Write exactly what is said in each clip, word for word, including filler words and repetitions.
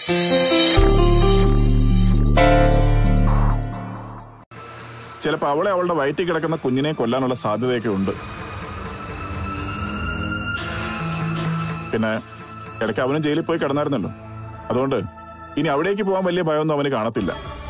ചിലപ്പോ അവളെ അവളുടെ വയറ്റിൽ കിടക്കുന്ന കുഞ്ഞിനെ കൊല്ലാനുള്ള സാധ്യതയൊക്കെ ഉണ്ട്. പിന്നെ ഇടയ്ക്ക് അവനും ജയിലിൽ പോയി കിടന്നായിരുന്നല്ലോ. അതുകൊണ്ട് ഇനി അവിടേക്ക് പോകാൻ വലിയ ഭയമൊന്നും അവന് കാണത്തില്ല.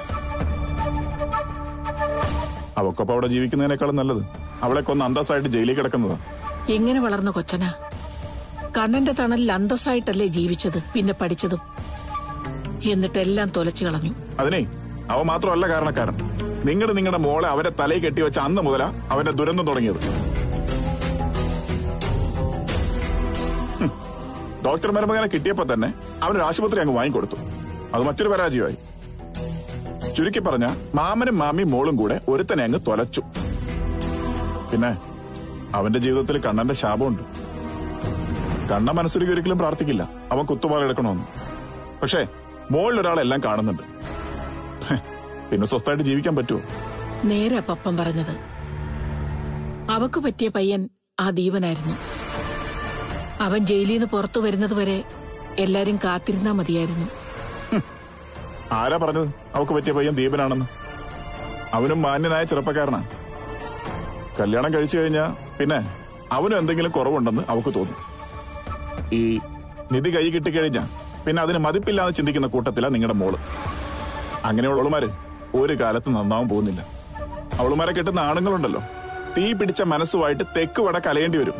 അവക്കൊപ്പം അവിടെ ജീവിക്കുന്നതിനേക്കാളും നല്ലത് അവളെ കൊന്ന് അന്തസ്സായിട്ട് ജയിലിൽ കിടക്കുന്നതാ. എങ്ങനെ വളർന്ന കൊച്ചനാ? കണ്ണന്റെ തണലിൽ അന്തസ്സായിട്ടല്ലേ ജീവിച്ചത്, പിന്നെ പഠിച്ചതും. എന്നിട്ടെല്ലാം തൊലച്ചു കളഞ്ഞു. അതിനെ അവ മാത്രമല്ല കാരണക്കാരൻ. നിങ്ങൾ നിങ്ങളുടെ മോളെ അവരെ തലയിൽ കെട്ടിവെച്ച അന്ന് മുതലാ അവന്റെ ദുരന്തം തുടങ്ങിയത്. ഡോക്ടർ മരുമകനെ കിട്ടിയപ്പോ തന്നെ അവനൊരു ആശുപത്രി അങ്ങ് വാങ്ങിക്കൊടുത്തു. അത് മറ്റൊരു പരാജയമായി. ചുരുക്കി പറഞ്ഞ മാമനും മാമിയും മോളും കൂടെ ഒരുത്തനെ അങ്ങ് തൊലച്ചു. പിന്നെ അവന്റെ ജീവിതത്തിൽ കണ്ണന്റെ ശാപമുണ്ട്. കണ്ണ മനസ്സൊരുക്കി ഒരിക്കലും പ്രാർത്ഥിക്കില്ല അവൻ കുത്തുപാൽ എടുക്കണമെന്ന്. പക്ഷേ മോളിലൊരാളെല്ലാം കാണുന്നുണ്ട്. പിന്നെ സ്വസ്ഥമായിട്ട് ജീവിക്കാൻ പറ്റുമോ? നേരെ പപ്പൻ പറഞ്ഞത്. അവക്ക് പറ്റിയ പയ്യൻ ആ ദീപനായിരുന്നു. അവൻ ജയിലിൽ നിന്ന് പുറത്തു വരുന്നത് വരെ എല്ലാരും കാത്തിരുന്നാ മതിയായിരുന്നു. ആരാ പറഞ്ഞത് അവക്ക് പറ്റിയ പയ്യൻ ദീപനാണെന്ന്? അവനും മാന്യനായ ചെറുപ്പക്കാരനാണ്. കല്യാണം കഴിച്ചു കഴിഞ്ഞാ പിന്നെ അവനും എന്തെങ്കിലും കുറവുണ്ടെന്ന് അവക്ക് തോന്നും. ഈ നിധി കൈ കിട്ടിക്കഴിഞ്ഞാ പിന്നെ അതിന് മതിപ്പില്ലാന്ന് ചിന്തിക്കുന്ന കൂട്ടത്തിലാ നിങ്ങളുടെ മോള്. അങ്ങനെയുള്ളവളുമാര് ഒരു കാലത്ത് നന്നാവാൻ പോകുന്നില്ല. അവളുമാരെ കെട്ടുന്ന ആണുങ്ങളുണ്ടല്ലോ, തീ പിടിച്ച മനസ്സുമായിട്ട് തെക്ക് വട കലയേണ്ടി വരും.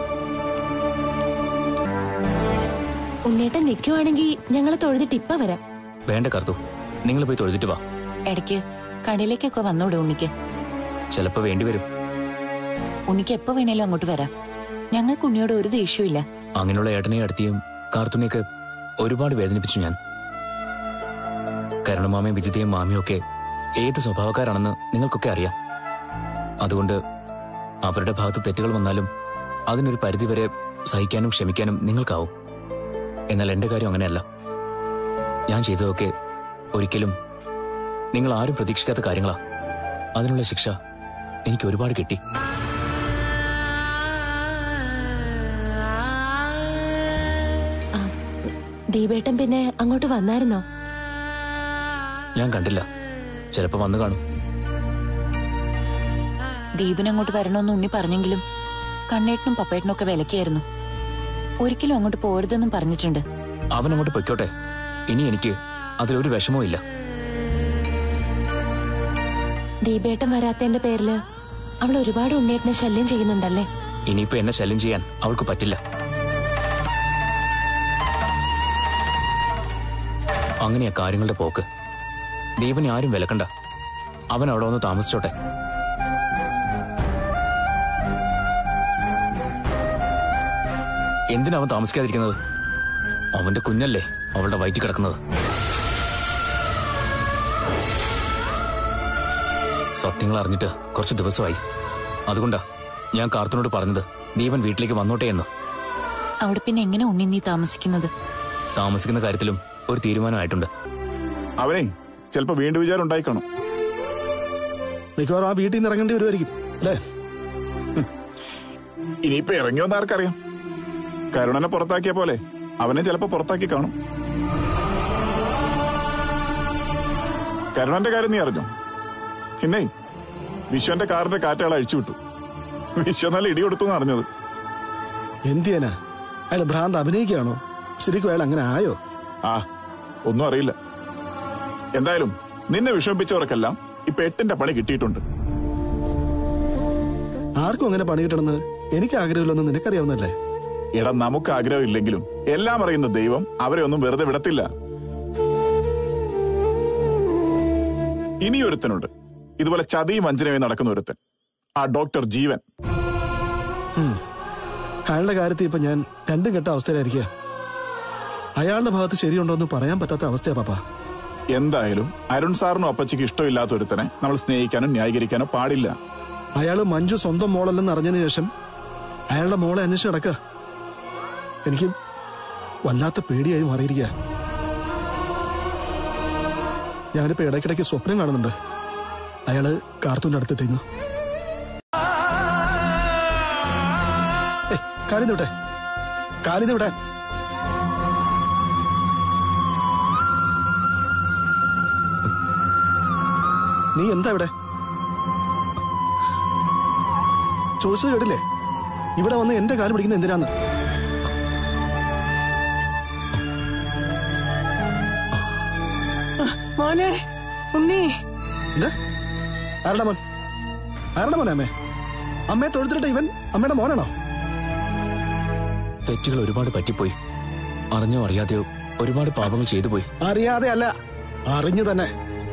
ഉണ്ണേട്ടൻ നിൽക്കുവാണെങ്കിൽ ഞങ്ങള് തൊഴുതിട്ട് ഇപ്പ വരാം. വേണ്ട കർത്തു, നിങ്ങൾ പോയി തൊഴുതിട്ട് വാ. ഇടയ്ക്ക് കടയിലേക്കൊക്കെ വന്നൂടെ ഉണ്ണിക്ക്? ചിലപ്പോ വേണ്ടിവരും. ഉണ്ണിക്ക് എപ്പോ വേണേലും അങ്ങോട്ട് വരാം. ഞങ്ങൾക്ക് ഉണ്ണിയോട് ഒരു ദേഷ്യമില്ല. അങ്ങനെയുള്ള ഏട്ടനെയും അടുത്തിയും കാർത്തുനെയൊക്കെ ഒരുപാട് വേദനിപ്പിച്ചു ഞാൻ. കരുണമാമയും വിജിതയും മാമിയും ഒക്കെ ഏത് സ്വഭാവക്കാരാണെന്ന് നിങ്ങൾക്കൊക്കെ അറിയാം. അതുകൊണ്ട് അവരുടെ ഭാഗത്ത് തെറ്റുകൾ വന്നാലും അതിനൊരു പരിധിവരെ സഹിക്കാനും ക്ഷമിക്കാനും നിങ്ങൾക്കാവും. എന്നാൽ എന്റെ കാര്യം അങ്ങനെയല്ല. ഞാൻ ചെയ്തതൊക്കെ ഒരിക്കലും നിങ്ങൾ ആരും പ്രതീക്ഷിക്കാത്ത കാര്യങ്ങളാ. അതിനുള്ള ശിക്ഷ എനിക്ക് ഒരുപാട് കിട്ടി. ദീപേട്ടൻ പിന്നെ അങ്ങോട്ട് വന്നായിരുന്നോ? ഞാൻ കണ്ടില്ല. ചിലപ്പോ വന്നു കാണും. ദീപൻ അങ്ങോട്ട് വരണമെന്ന് ഉണ്ണി പറഞ്ഞെങ്കിലും കണ്ണേട്ടനും പപ്പേട്ടനും ഒക്കെ വിലക്കിയായിരുന്നു. ഒരിക്കലും അങ്ങോട്ട് പോരുതെന്നും പറഞ്ഞിട്ടുണ്ട്. അവൻ അങ്ങോട്ട് പൊയ്ക്കോട്ടെ. ഇനി എനിക്ക് അതിലൊരു വിഷമവും ഇല്ല. ദീപേട്ടൻ വരാത്തതിന്റെ പേരില് അവൾ ഒരുപാട് ഉണ്ണേട്ടനെ ശല്യം ചെയ്യുന്നുണ്ടല്ലേ? ഇനിയിപ്പോ എന്നെ ശല്യം ചെയ്യാൻ അവൾക്ക് പറ്റില്ല. അങ്ങനെയാ കാര്യങ്ങളുടെ പോക്ക്. ദീപനെ ആരും വിലക്കണ്ട. അവൻ അവിടെ വന്ന് താമസിച്ചോട്ടെ. എന്തിനാ അവൻ താമസിക്കാതിരിക്കുന്നത്? അവന്റെ കുഞ്ഞല്ലേ അവളുടെ വയറ്റിൽ കിടക്കുന്നത്. സത്യങ്ങൾ അറിഞ്ഞിട്ട് കുറച്ച് ദിവസമായി. അതുകൊണ്ടാ ഞാൻ കാർത്തുനോട് പറഞ്ഞത് ദീപൻ വീട്ടിലേക്ക് വന്നോട്ടെ എന്ന്. അവിടെ പിന്നെ എങ്ങനെ ഉണ്ണി നീ താമസിക്കുന്നത്? താമസിക്കുന്ന കാര്യത്തിലും ഒരു തീരുമാനമായിട്ടുണ്ട്. അവനെ ചിലപ്പോ വീണ്ടും വിചാരം ഉണ്ടായിക്കാണും. മിക്കവാറും ആ വീട്ടിൽ നിന്ന് ഇറങ്ങേണ്ടി വരുമായിരിക്കും അല്ലേ? ഇനിയിപ്പോ ഇറങ്ങിയോന്ന് ആർക്കറിയാം. കരുണനെ പുറത്താക്കിയ പോലെ അവനെ ചിലപ്പോ പുറത്താക്കി കാണും. കരുണന്റെ കാര്യം നീ അറിഞ്ഞോ? പിന്നെ വിശ്വന്റെ കാറിന്റെ കാറ്റയാൾ അഴിച്ചുവിട്ടു. വിശ്വ നല്ല ഇടി കൊടുത്തു അറിഞ്ഞത്. എന്ത് ചെയ്യാനാ? അയാൾ ഭ്രാന്ത് അഭിനയിക്കുകയാണോ? ശരിക്കും അയാൾ അങ്ങനെ ആയോ? ആ ഒന്നും അറിയില്ല. എന്തായാലും നിന്നെ വിഷമിപ്പിച്ചവർക്കെല്ലാം ഇപ്പൊ എട്ടിന്റെ പണി കിട്ടിയിട്ടുണ്ട്. ആർക്കും അങ്ങനെ പണി കിട്ടണമെന്ന് എനിക്ക് ആഗ്രഹമില്ലെന്ന് നിനക്കറിയാവുന്നല്ലേ? എടാ, നമുക്ക് ആഗ്രഹം ഇല്ലെങ്കിലും എല്ലാം അറിയുന്ന ദൈവം അവരെ ഒന്നും വെറുതെ വിടത്തില്ല. ഇനിയൊരുത്തനുണ്ട് ഇതുപോലെ ചതിയും വഞ്ചനയും നടക്കുന്ന ഒരുത്തൻ, ആ ഡോക്ടർ ജീവൻ. അയാളുടെ കാര്യത്തിൽ ഇപ്പൊ ഞാൻ രണ്ടും കെട്ട അവസ്ഥയിലായിരിക്കുക. അയാളുടെ ഭാഗത്ത് ശരിയുണ്ടോന്ന് പറയാൻ പറ്റാത്ത അവസ്ഥയാ പാപ്പ. എന്തായാലും അരുൺ സാറിനും അപ്പച്ചിക്ക് ഇഷ്ടമില്ലാത്ത ഒരുത്തനെ നമ്മൾ സ്നേഹിക്കാനോ ന്യായീകരിക്കാനോ പാടില്ല. അയാള് മഞ്ജു സ്വന്തം മോളല്ലെന്ന് അറിഞ്ഞതിന് ശേഷം അയാളുടെ മോളെ അന്വേഷിച്ച് നടക്കുക. എനിക്ക് വല്ലാത്ത പേടിയായി മാറിയിരിക്കുക. ഞാനിപ്പോ ഇടയ്ക്കിടയ്ക്ക് സ്വപ്നം കാണുന്നുണ്ട് അയാള് കാർത്തൂന്റെ അടുത്തെത്തിന്നു. കാലിന്ന് വിട്ടെ, കാലിന്ന് വിട്ടെ. നീ എന്താ ഇവിടെ? ചോദിച്ചത് കേട്ടില്ലേ? ഇവിടെ വന്ന് എന്റെ കാല് പിടിക്കുന്ന എന്തിനാന്ന്? മോനെ ഉണ്ണി. എന്താ? ആരുടെ മോൻ? ആരുടെ മോനെ അമ്മേ? അമ്മയെ തൊഴുത്തിട്ട് ഇവൻ അമ്മയുടെ മോനാണോ? തെറ്റുകൾ ഒരുപാട് പറ്റിപ്പോയി. അറിഞ്ഞോ അറിയാതെയോ ഒരുപാട് പാപങ്ങൾ ചെയ്തു പോയി. അറിയാതെ അല്ല, അറിഞ്ഞു തന്നെ.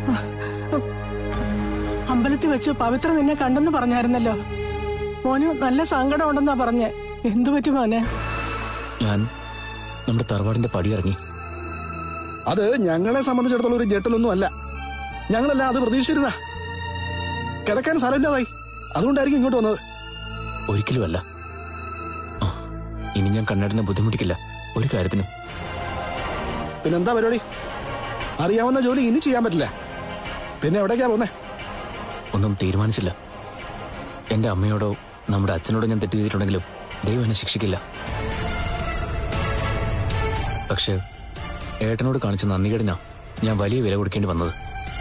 അമ്പലത്തിൽ വെച്ച് പവിത്ര നിന്നെ കണ്ടെന്ന് പറഞ്ഞായിരുന്നല്ലോ. മോന് നല്ല സങ്കടം ഉണ്ടെന്നാ പറഞ്ഞേ. എന്തു പറ്റി മോനെ? ഞാൻ നമ്മുടെ തറവാടിന്റെ പടിയിറങ്ങി. അത് ഞങ്ങളെ സംബന്ധിച്ചിടത്തോളം ഒരു ഞെട്ടലൊന്നും അല്ല. ഞങ്ങളെല്ലാം അത് പ്രതീക്ഷിച്ചിരുന്ന. കിടക്കാൻ സ്ഥലമില്ലാതായി, അതുകൊണ്ടായിരിക്കും ഇങ്ങോട്ട് വന്നത്. ഒരിക്കലുമല്ല. ഇനി ഞാൻ കണ്ണേട്ടനെ ബുദ്ധിമുട്ടിക്കില്ല ഒരു കാര്യത്തിനും. പിന്നെന്താ പരിപാടി? അറിയാവുന്ന ജോലി ഇനി ചെയ്യാൻ പറ്റില്ല. പിന്നെ എവിടേക്കാ പോന്നേ? ഒന്നും തീരുമാനിച്ചില്ല. എന്റെ അമ്മയോടോ നമ്മുടെ അച്ഛനോടോ ഞാൻ തെറ്റ് ചെയ്തിട്ടുണ്ടെങ്കിലും ദൈവം എന്നെ ശിക്ഷിക്കില്ല. പക്ഷെ ഏട്ടനോട് കാണിച്ച നന്ദികേടിനാ ഞാൻ വലിയ വില കൊടുക്കേണ്ടി വന്നത്.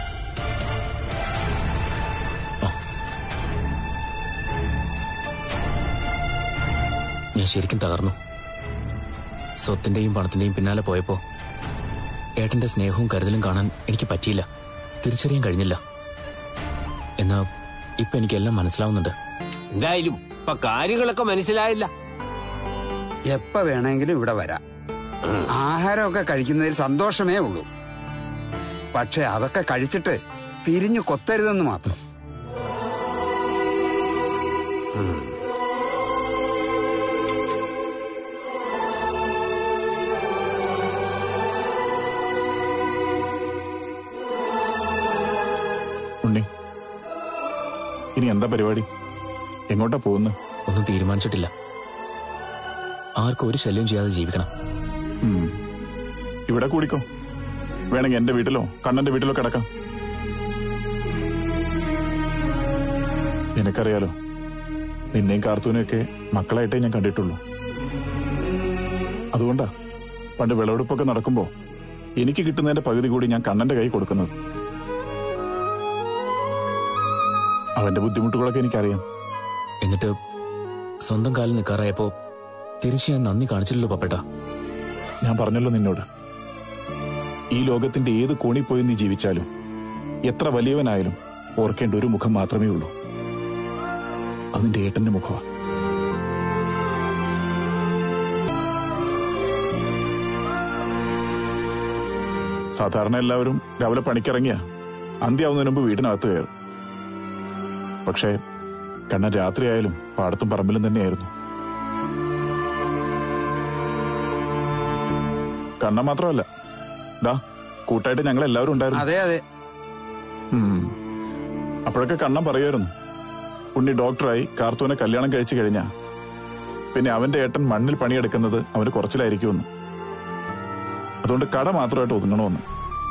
ഞാൻ ശരിക്കും തകർന്നു. സ്വത്തിന്റെയും പണത്തിന്റെയും പിന്നാലെ പോയപ്പോ ഏട്ടന്റെ സ്നേഹവും കരുതലും കാണാൻ എനിക്ക് പറ്റിയില്ല, തിരിച്ചറിയാൻ കഴിഞ്ഞില്ല. എന്നാ ഇപ്പൊ എനിക്കെല്ലാം മനസ്സിലാവുന്നുണ്ട്. എന്തായാലും ഇപ്പൊ കാര്യങ്ങളൊക്കെ മനസ്സിലായില്ല. എപ്പ വേണമെങ്കിലും ഇവിടെ വരാം. ആഹാരമൊക്കെ കഴിക്കുന്നതിൽ സന്തോഷമേ ഉള്ളൂ. പക്ഷെ അതൊക്കെ കഴിച്ചിട്ട് തിരിഞ്ഞു കൊത്തരുതെന്ന് മാത്രം. ഉണ്ണി, ഇനി എന്താ പരിപാടി? എങ്ങോട്ടാ പോകുന്നത്? ഒന്നും തീരുമാനിച്ചിട്ടില്ല. ആർക്കും ഒരു ശല്യം ചെയ്യാതെ ജീവിക്കണം. ഇവിടെ കൂടിക്കോ. വേണമെങ്കിൽ എന്റെ വീട്ടിലോ കണ്ണന്റെ വീട്ടിലോ കിടക്കാം. നിനക്കറിയാലോ, നിന്നെയും കാർത്തൂനെയൊക്കെ മക്കളായിട്ടേ ഞാൻ കണ്ടിട്ടുള്ളൂ. അതുകൊണ്ടാ പണ്ട് വിളവെടുപ്പൊക്കെ നടക്കുമ്പോ എനിക്ക് കിട്ടുന്നതിന്റെ പകുതി കൂടി ഞാൻ കണ്ണന്റെ കൈ കൊടുക്കുന്നത്. അവന്റെ ബുദ്ധിമുട്ടുകളൊക്കെ എനിക്കറിയാം. എന്നിട്ട് സ്വന്തം കാലിൽ നിൽക്കാറായപ്പോ തിരിച്ച് ഞാൻ നന്ദി കാണിച്ചില്ലല്ലോ പപ്പേട്ട. ഞാൻ പറഞ്ഞല്ലോ നിന്നോട്, ഈ ലോകത്തിന്റെ ഏത് കോണി പോയി നീ ജീവിച്ചാലും എത്ര വലിയവനായാലും ഓർക്കേണ്ട ഒരു മുഖം മാത്രമേ ഉള്ളൂ. അതിന്റെ ഏട്ടന്റെ മുഖമാണ്. സാധാരണ എല്ലാവരും രാവിലെ പണിക്കിറങ്ങിയ അന്ത്യാവുന്നതിന് മുമ്പ് വീടിനകത്ത് കയറും. പക്ഷേ കണ്ണൻ രാത്രിയായാലും പാടത്തും പറമ്പിലും തന്നെയായിരുന്നു. കണ്ണ മാത്രമല്ല, ഡാ കൂട്ടായിട്ട് ഞങ്ങൾ എല്ലാവരും ഉണ്ടായിരുന്നു. അതെ അതെ. അപ്പോഴൊക്കെ കണ്ണൻ പറയുമായിരുന്നു, ഉണ്ണി ഡോക്ടറായി കാർത്തൂനെ കല്യാണം കഴിച്ചു കഴിഞ്ഞാ പിന്നെ അവന്റെ ഏട്ടൻ മണ്ണിൽ പണിയെടുക്കുന്നത് അവന് കുറച്ചിലായിരിക്കുമെന്ന്. അതുകൊണ്ട് കട മാത്രമായിട്ട് ഒതുങ്ങണമെന്ന്.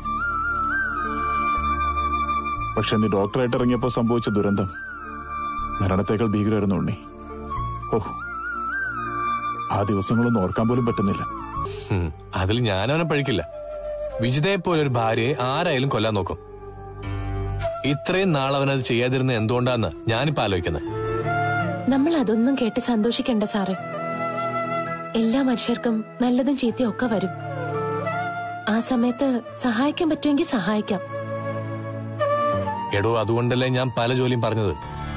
പക്ഷെ നീ ഡോക്ടറായിട്ട് ഇറങ്ങിയപ്പോ സംഭവിച്ച ദുരന്തം മരണത്തേക്കാൾ ഭീകരമായിരുന്നു ഉണ്ണി. ഓഹ്, ആ ദിവസങ്ങളൊന്നും ഓർക്കാൻ പോലും പറ്റുന്നില്ല. അതിൽ ഞാനവനെ പഴിക്കില്ല. വിജിതയെ പോലെ ഒരു ഭാര്യയെ ആരായാലും കൊല്ലാൻ നോക്കും. ഇത്രയും നാൾ അവനത് ചെയ്യാതിരുന്ന എന്തുകൊണ്ടാന്ന് ഞാനിപ്പോ ആലോചിക്കുന്നത്. നമ്മൾ അതൊന്നും കേട്ട് സന്തോഷിക്കണ്ട സാറേ. എല്ലാ മനുഷ്യർക്കും നല്ലതും ചീത്തയും ഒക്കെ വരും. ആ സമയത്ത് സഹായിക്കാൻ പറ്റുമെങ്കിൽ സഹായിക്കാം. എടോ, അതുകൊണ്ടല്ലേ ഞാൻ പല ജോലിയും പറഞ്ഞത്.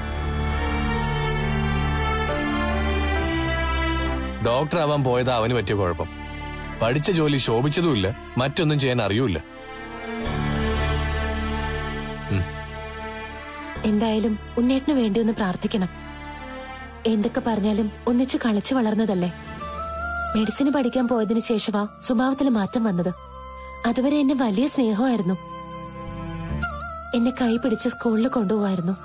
ഡോക്ടർ ആവാൻ പോയതാ അവന് പറ്റിയ കുഴപ്പം. പഠിച്ച ജോലി ശോഭിച്ചതുമില്ല, മറ്റൊന്നും ചെയ്യാൻ അറിയൂല. എന്തായാലും ഉണ്ണേട്ടിന് വേണ്ടി ഒന്ന് പ്രാർത്ഥിക്കണം. എന്തൊക്കെ പറഞ്ഞാലും ഒന്നിച്ച് കളിച്ചു വളർന്നതല്ലേ. മെഡിസിന് പഠിക്കാൻ പോയതിനു ശേഷമാ സ്വഭാവത്തിൽ മാറ്റം വന്നത്. അതുവരെ എന്നെ വലിയ സ്നേഹമായിരുന്നു. എന്നെ കൈ പിടിച്ച് സ്കൂളിൽ കൊണ്ടുപോവായിരുന്നു.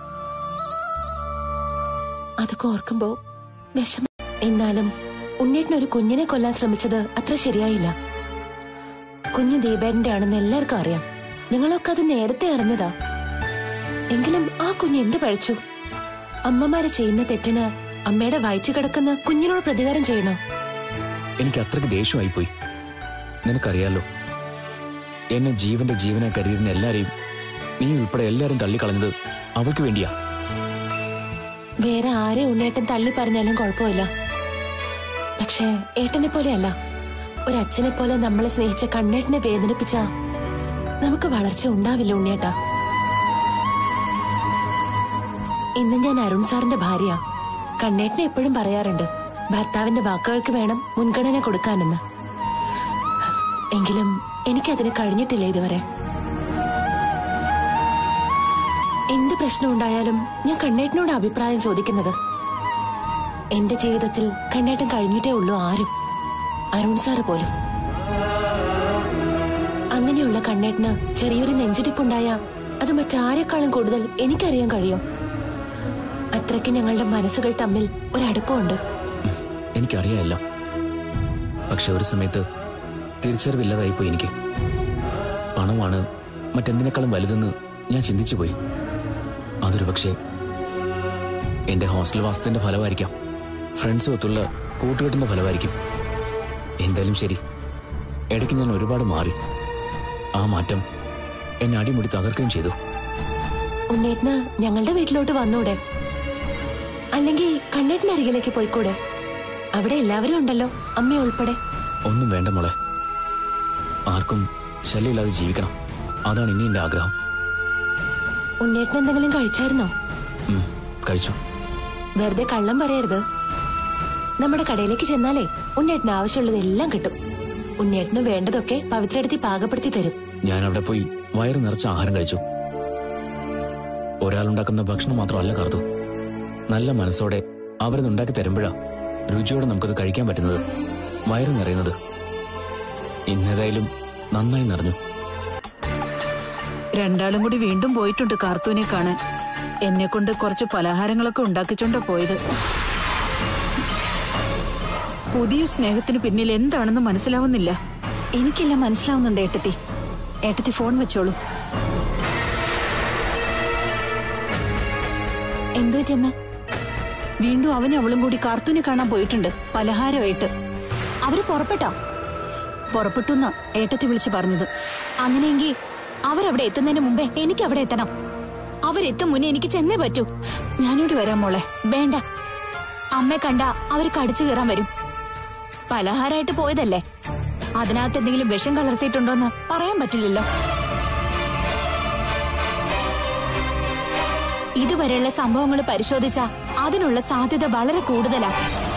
അതൊക്കെ ഓർക്കുമ്പോ വിഷമം. എന്നാലും ഉണ്ണേട്ടിനൊരു കുഞ്ഞിനെ കൊല്ലാൻ ശ്രമിച്ചത് അത്ര ശരിയായില്ല. കുഞ്ഞ് ദീപേട്ടന്റെ ആണെന്ന് എല്ലാവർക്കും അറിയാം. ഞങ്ങളൊക്കെ അത് നേരത്തെ അറിഞ്ഞതാ. എങ്കിലും ആ കുഞ്ഞ് എന്ത് പഴിച്ചു? അമ്മമാര് ചെയ്യുന്ന തെറ്റിന് അമ്മയുടെ വയറ്റിൽ കിടക്കുന്ന കുഞ്ഞിനോട് പ്രതികാരം ചെയ്യണോ? എനിക്ക് അത്രയ്ക്ക് ദേഷ്യമായിപ്പോയി. നിനക്കറിയാലോ, എന്നെ ജീവന്റെ ജീവനെ കരുതിയിരുന്ന എല്ലാരെയും നീ ഉൾപ്പെടെ എല്ലാരും തള്ളിക്കളഞ്ഞത് അവൾക്ക് വേണ്ടിയാ. വേറെ ആരെ ഉണ്ണേട്ടൻ തള്ളി പറഞ്ഞാലും കുഴപ്പമില്ല. പക്ഷേ ഏട്ടനെ പോലെയല്ല, ഒരച്ഛനെ പോലെ നമ്മളെ സ്നേഹിച്ച കണ്ണേട്ടനെ വേദനിപ്പിച്ച നമുക്ക് വളർച്ച ഉണ്ടാവില്ല ഉണ്ണിയേട്ടാ. ഇന്ന് ഞാൻ അരുൺ സാറിന്റെ ഭാര്യ. കണ്ണേട്ടനെ എപ്പോഴും പറയാറുണ്ട് ഭർത്താവിന്റെ വാക്കുകൾക്ക് വേണം മുൻഗണന കൊടുക്കാനെന്ന്. എങ്കിലും എനിക്കതിന് കഴിഞ്ഞിട്ടില്ല ഇതുവരെ. എന്ത് പ്രശ്നം ഉണ്ടായാലും ഞാൻ കണ്ണേട്ടനോട് അഭിപ്രായം ചോദിക്കുന്നത്. എന്റെ ജീവിതത്തിൽ കണ്ണേട്ടൻ കഴിഞ്ഞിട്ടേ ഉള്ളൂ ആരും, അരുൺ സാറ് പോലും. അങ്ങനെയുള്ള കണ്ണേട്ടന് ചെറിയൊരു നെഞ്ചിടിപ്പുണ്ടായ അത് മറ്റാരെക്കാളും കൂടുതൽ എനിക്കറിയാൻ കഴിയും. അത്രയ്ക്ക് ഞങ്ങളുടെ മനസ്സുകൾ തമ്മിൽ ഒരടുപ്പമുണ്ട്. എനിക്കറിയാമല്ല, പക്ഷെ ഒരു സമയത്ത് തിരിച്ചറിവില്ലാതായിപ്പോയി എനിക്ക്. പണമാണ് മറ്റെന്തിനേക്കാളും വലുതെന്ന് ഞാൻ ചിന്തിച്ചു പോയി. അതൊരു പക്ഷേ എന്റെ ഹോസ്റ്റൽ വാസത്തിന്റെ ഫലമായിരിക്കാം, ഫ്രണ്ട്സ് ഒത്തുള്ള കൂട്ടുകെട്ടിന്റെ ഫലമായിരിക്കും. എന്തായാലും ശരി, ഇടയ്ക്ക് ഞാൻ ഒരുപാട് മാറി. ആ മാറ്റം എന്നെ അടിമുടി തകർക്കുകയും ചെയ്തു. ഉണ്ണേട്ടന് ഞങ്ങളുടെ വീട്ടിലോട്ട് വന്നൂടെ? അല്ലെങ്കിൽ കണ്ണേട്ടനരികിലേക്ക് പോയിക്കൂടെ? അവിടെ എല്ലാവരും ഉണ്ടല്ലോ, അമ്മ ഉൾപ്പെടെ. ഒന്നും വേണ്ട മോളെ, ആർക്കും ശല്യമില്ലാതെ ജീവിക്കണം, അതാണ് ഇനി എന്റെ ആഗ്രഹം. ഉണ്ണേട്ടൻ എന്തെങ്കിലും കഴിച്ചായിരുന്നോ? കഴിച്ചു. വെറുതെ കള്ളം പറയരുത്. നമ്മുടെ കടയിലേക്ക് ചെന്നാലേ ഉണ്ണേട്ടന് ആവശ്യമുള്ളതെല്ലാം കിട്ടും. ഉണ്ണേട്ടന് വേണ്ടതൊക്കെ പവിത്രടുത്തി പാകപ്പെടുത്തി തരും. ഞാൻ അവിടെ പോയി വയറ് നിറച്ച ആഹാരം കഴിച്ചു. ഒരാളുണ്ടാക്കുന്ന ഭക്ഷണം മാത്രമല്ല കാർത്തു, നല്ല മനസ്സോടെ അവരതുണ്ടാക്കി തരുമ്പോഴാ രുചിയോടെ നമുക്കത് കഴിക്കാൻ പറ്റുന്നത്, വയറ് നിറയുന്നത്. ഇന്നേതായാലും നന്നായി നിറഞ്ഞു. രണ്ടാളും കൂടി വീണ്ടും പോയിട്ടുണ്ട് കാർത്തൂനെ കാണാൻ. എന്നെ കൊണ്ട് കുറച്ച് പലഹാരങ്ങളൊക്കെ ഉണ്ടാക്കിച്ചോണ്ടാ പോയത്. പുതിയ സ്നേഹത്തിന് പിന്നിൽ എന്താണെന്ന് മനസ്സിലാവുന്നില്ല. എനിക്കെല്ലാം മനസ്സിലാവുന്നുണ്ട് ഏട്ടത്തി. ഏട്ടത്തി ഫോൺ വെച്ചോളൂ. എന്തോ ചെമ്മ? വീണ്ടും അവനും അവളും കൂടി കാർത്തൂനെ കാണാൻ പോയിട്ടുണ്ട്, പലഹാരമായിട്ട്. അവര് പുറപ്പെട്ടോ? പുറപ്പെട്ടുന്ന ഏട്ടത്തി വിളിച്ചു പറഞ്ഞത്. അങ്ങനെയെങ്കിൽ അവരവിടെ എത്തുന്നതിന് മുമ്പേ എനിക്ക് അവിടെ എത്തണം. അവരെത്തും മുന്നേ എനിക്ക് ചെന്നേ പറ്റൂ. ഞാനോട് വരാം മോളെ. വേണ്ട, അമ്മയെ കണ്ട അവര് കടിച്ചു കയറാൻ വരും. പലഹാരമായിട്ട് പോയതല്ലേ, അതിനകത്ത് എന്തെങ്കിലും വിഷം കലർത്തിയിട്ടുണ്ടോന്ന് പറയാൻ പറ്റില്ലല്ലോ. ഇതുവരെയുള്ള സംഭവങ്ങൾ പരിശോധിച്ചാ അതിനുള്ള സാധ്യത വളരെ കൂടുതലാ.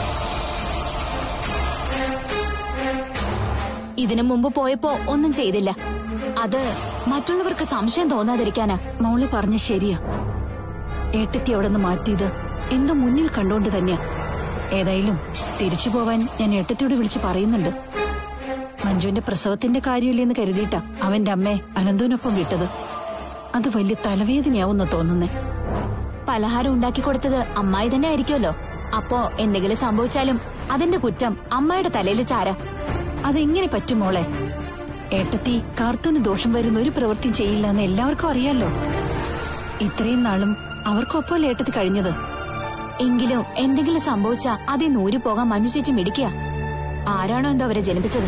ഇതിനു മുമ്പ് പോയപ്പോ ഒന്നും ചെയ്തില്ല. അത് മറ്റുള്ളവർക്ക് സംശയം തോന്നാതിരിക്കാനാ. മോള് പറഞ്ഞ ശരിയാ. ഏട്ടത്തി അവിടെ നിന്ന് മാറ്റിയത് എന്തോ മുന്നിൽ കണ്ടോണ്ട് തന്നെയാ. ഏതായാലും തിരിച്ചു പോവാൻ ഞാൻ ഏട്ടത്തിയോട് വിളിച്ച് പറയുന്നുണ്ട്. മഞ്ജുവിന്റെ പ്രസവത്തിന്റെ കാര്യമില്ലെന്ന് കരുതിയിട്ടാ അവന്റെ അമ്മയെ അനന്തുവിനൊപ്പം വിട്ടത്. അത് വലിയ തലവേദനയാവുന്ന തോന്നുന്നേ. പലഹാരം ഉണ്ടാക്കി കൊടുത്തത് അമ്മായി തന്നെ ആയിരിക്കുമല്ലോ. അപ്പോ എന്തെങ്കിലും സംഭവിച്ചാലും അതിന്റെ കുറ്റം അമ്മായിയുടെ തലയിൽ ചാരാ. അതെങ്ങനെ പറ്റും മോളെ? ഏട്ടത്തി കാർത്തൂന് ദോഷം വരുന്ന ഒരു പ്രവൃത്തിയും ചെയ്യില്ല എന്ന് എല്ലാവർക്കും അറിയാലോ. ഇത്രയും നാളും അവർക്കൊപ്പമല്ലേ ഏട്ടത്തി കഴിഞ്ഞത്. എങ്കിലും എന്തെങ്കിലും സംഭവിച്ചാ അതിൽ നൂരി പോകാൻ മഞ്ജു ചേച്ചി മിടിക്കുക. ആരാണോ എന്തോ അവരെ ജനിപ്പിച്ചത്.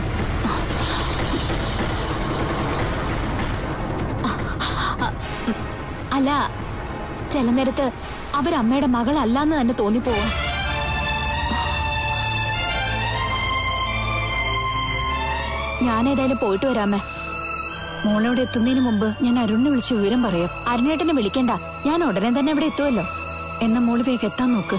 അല്ല, ചില നേരത്ത് അവരമ്മയുടെ മകളല്ലാന്ന് തന്നെ തോന്നിപ്പോവും. ഞാനേതായാലും പോയിട്ട് വരാമേ. മോളോട് എത്തുന്നതിന് മുമ്പ് ഞാൻ അരുണിനെ വിളിച്ച് വിവരം പറയാം. അരുണേട്ടനെ വിളിക്കണ്ട, ഞാൻ ഉടനെ തന്നെ ഇവിടെ എത്തുമല്ലോ. എന്നാ മോള് വേഗം എത്താൻ നോക്ക്.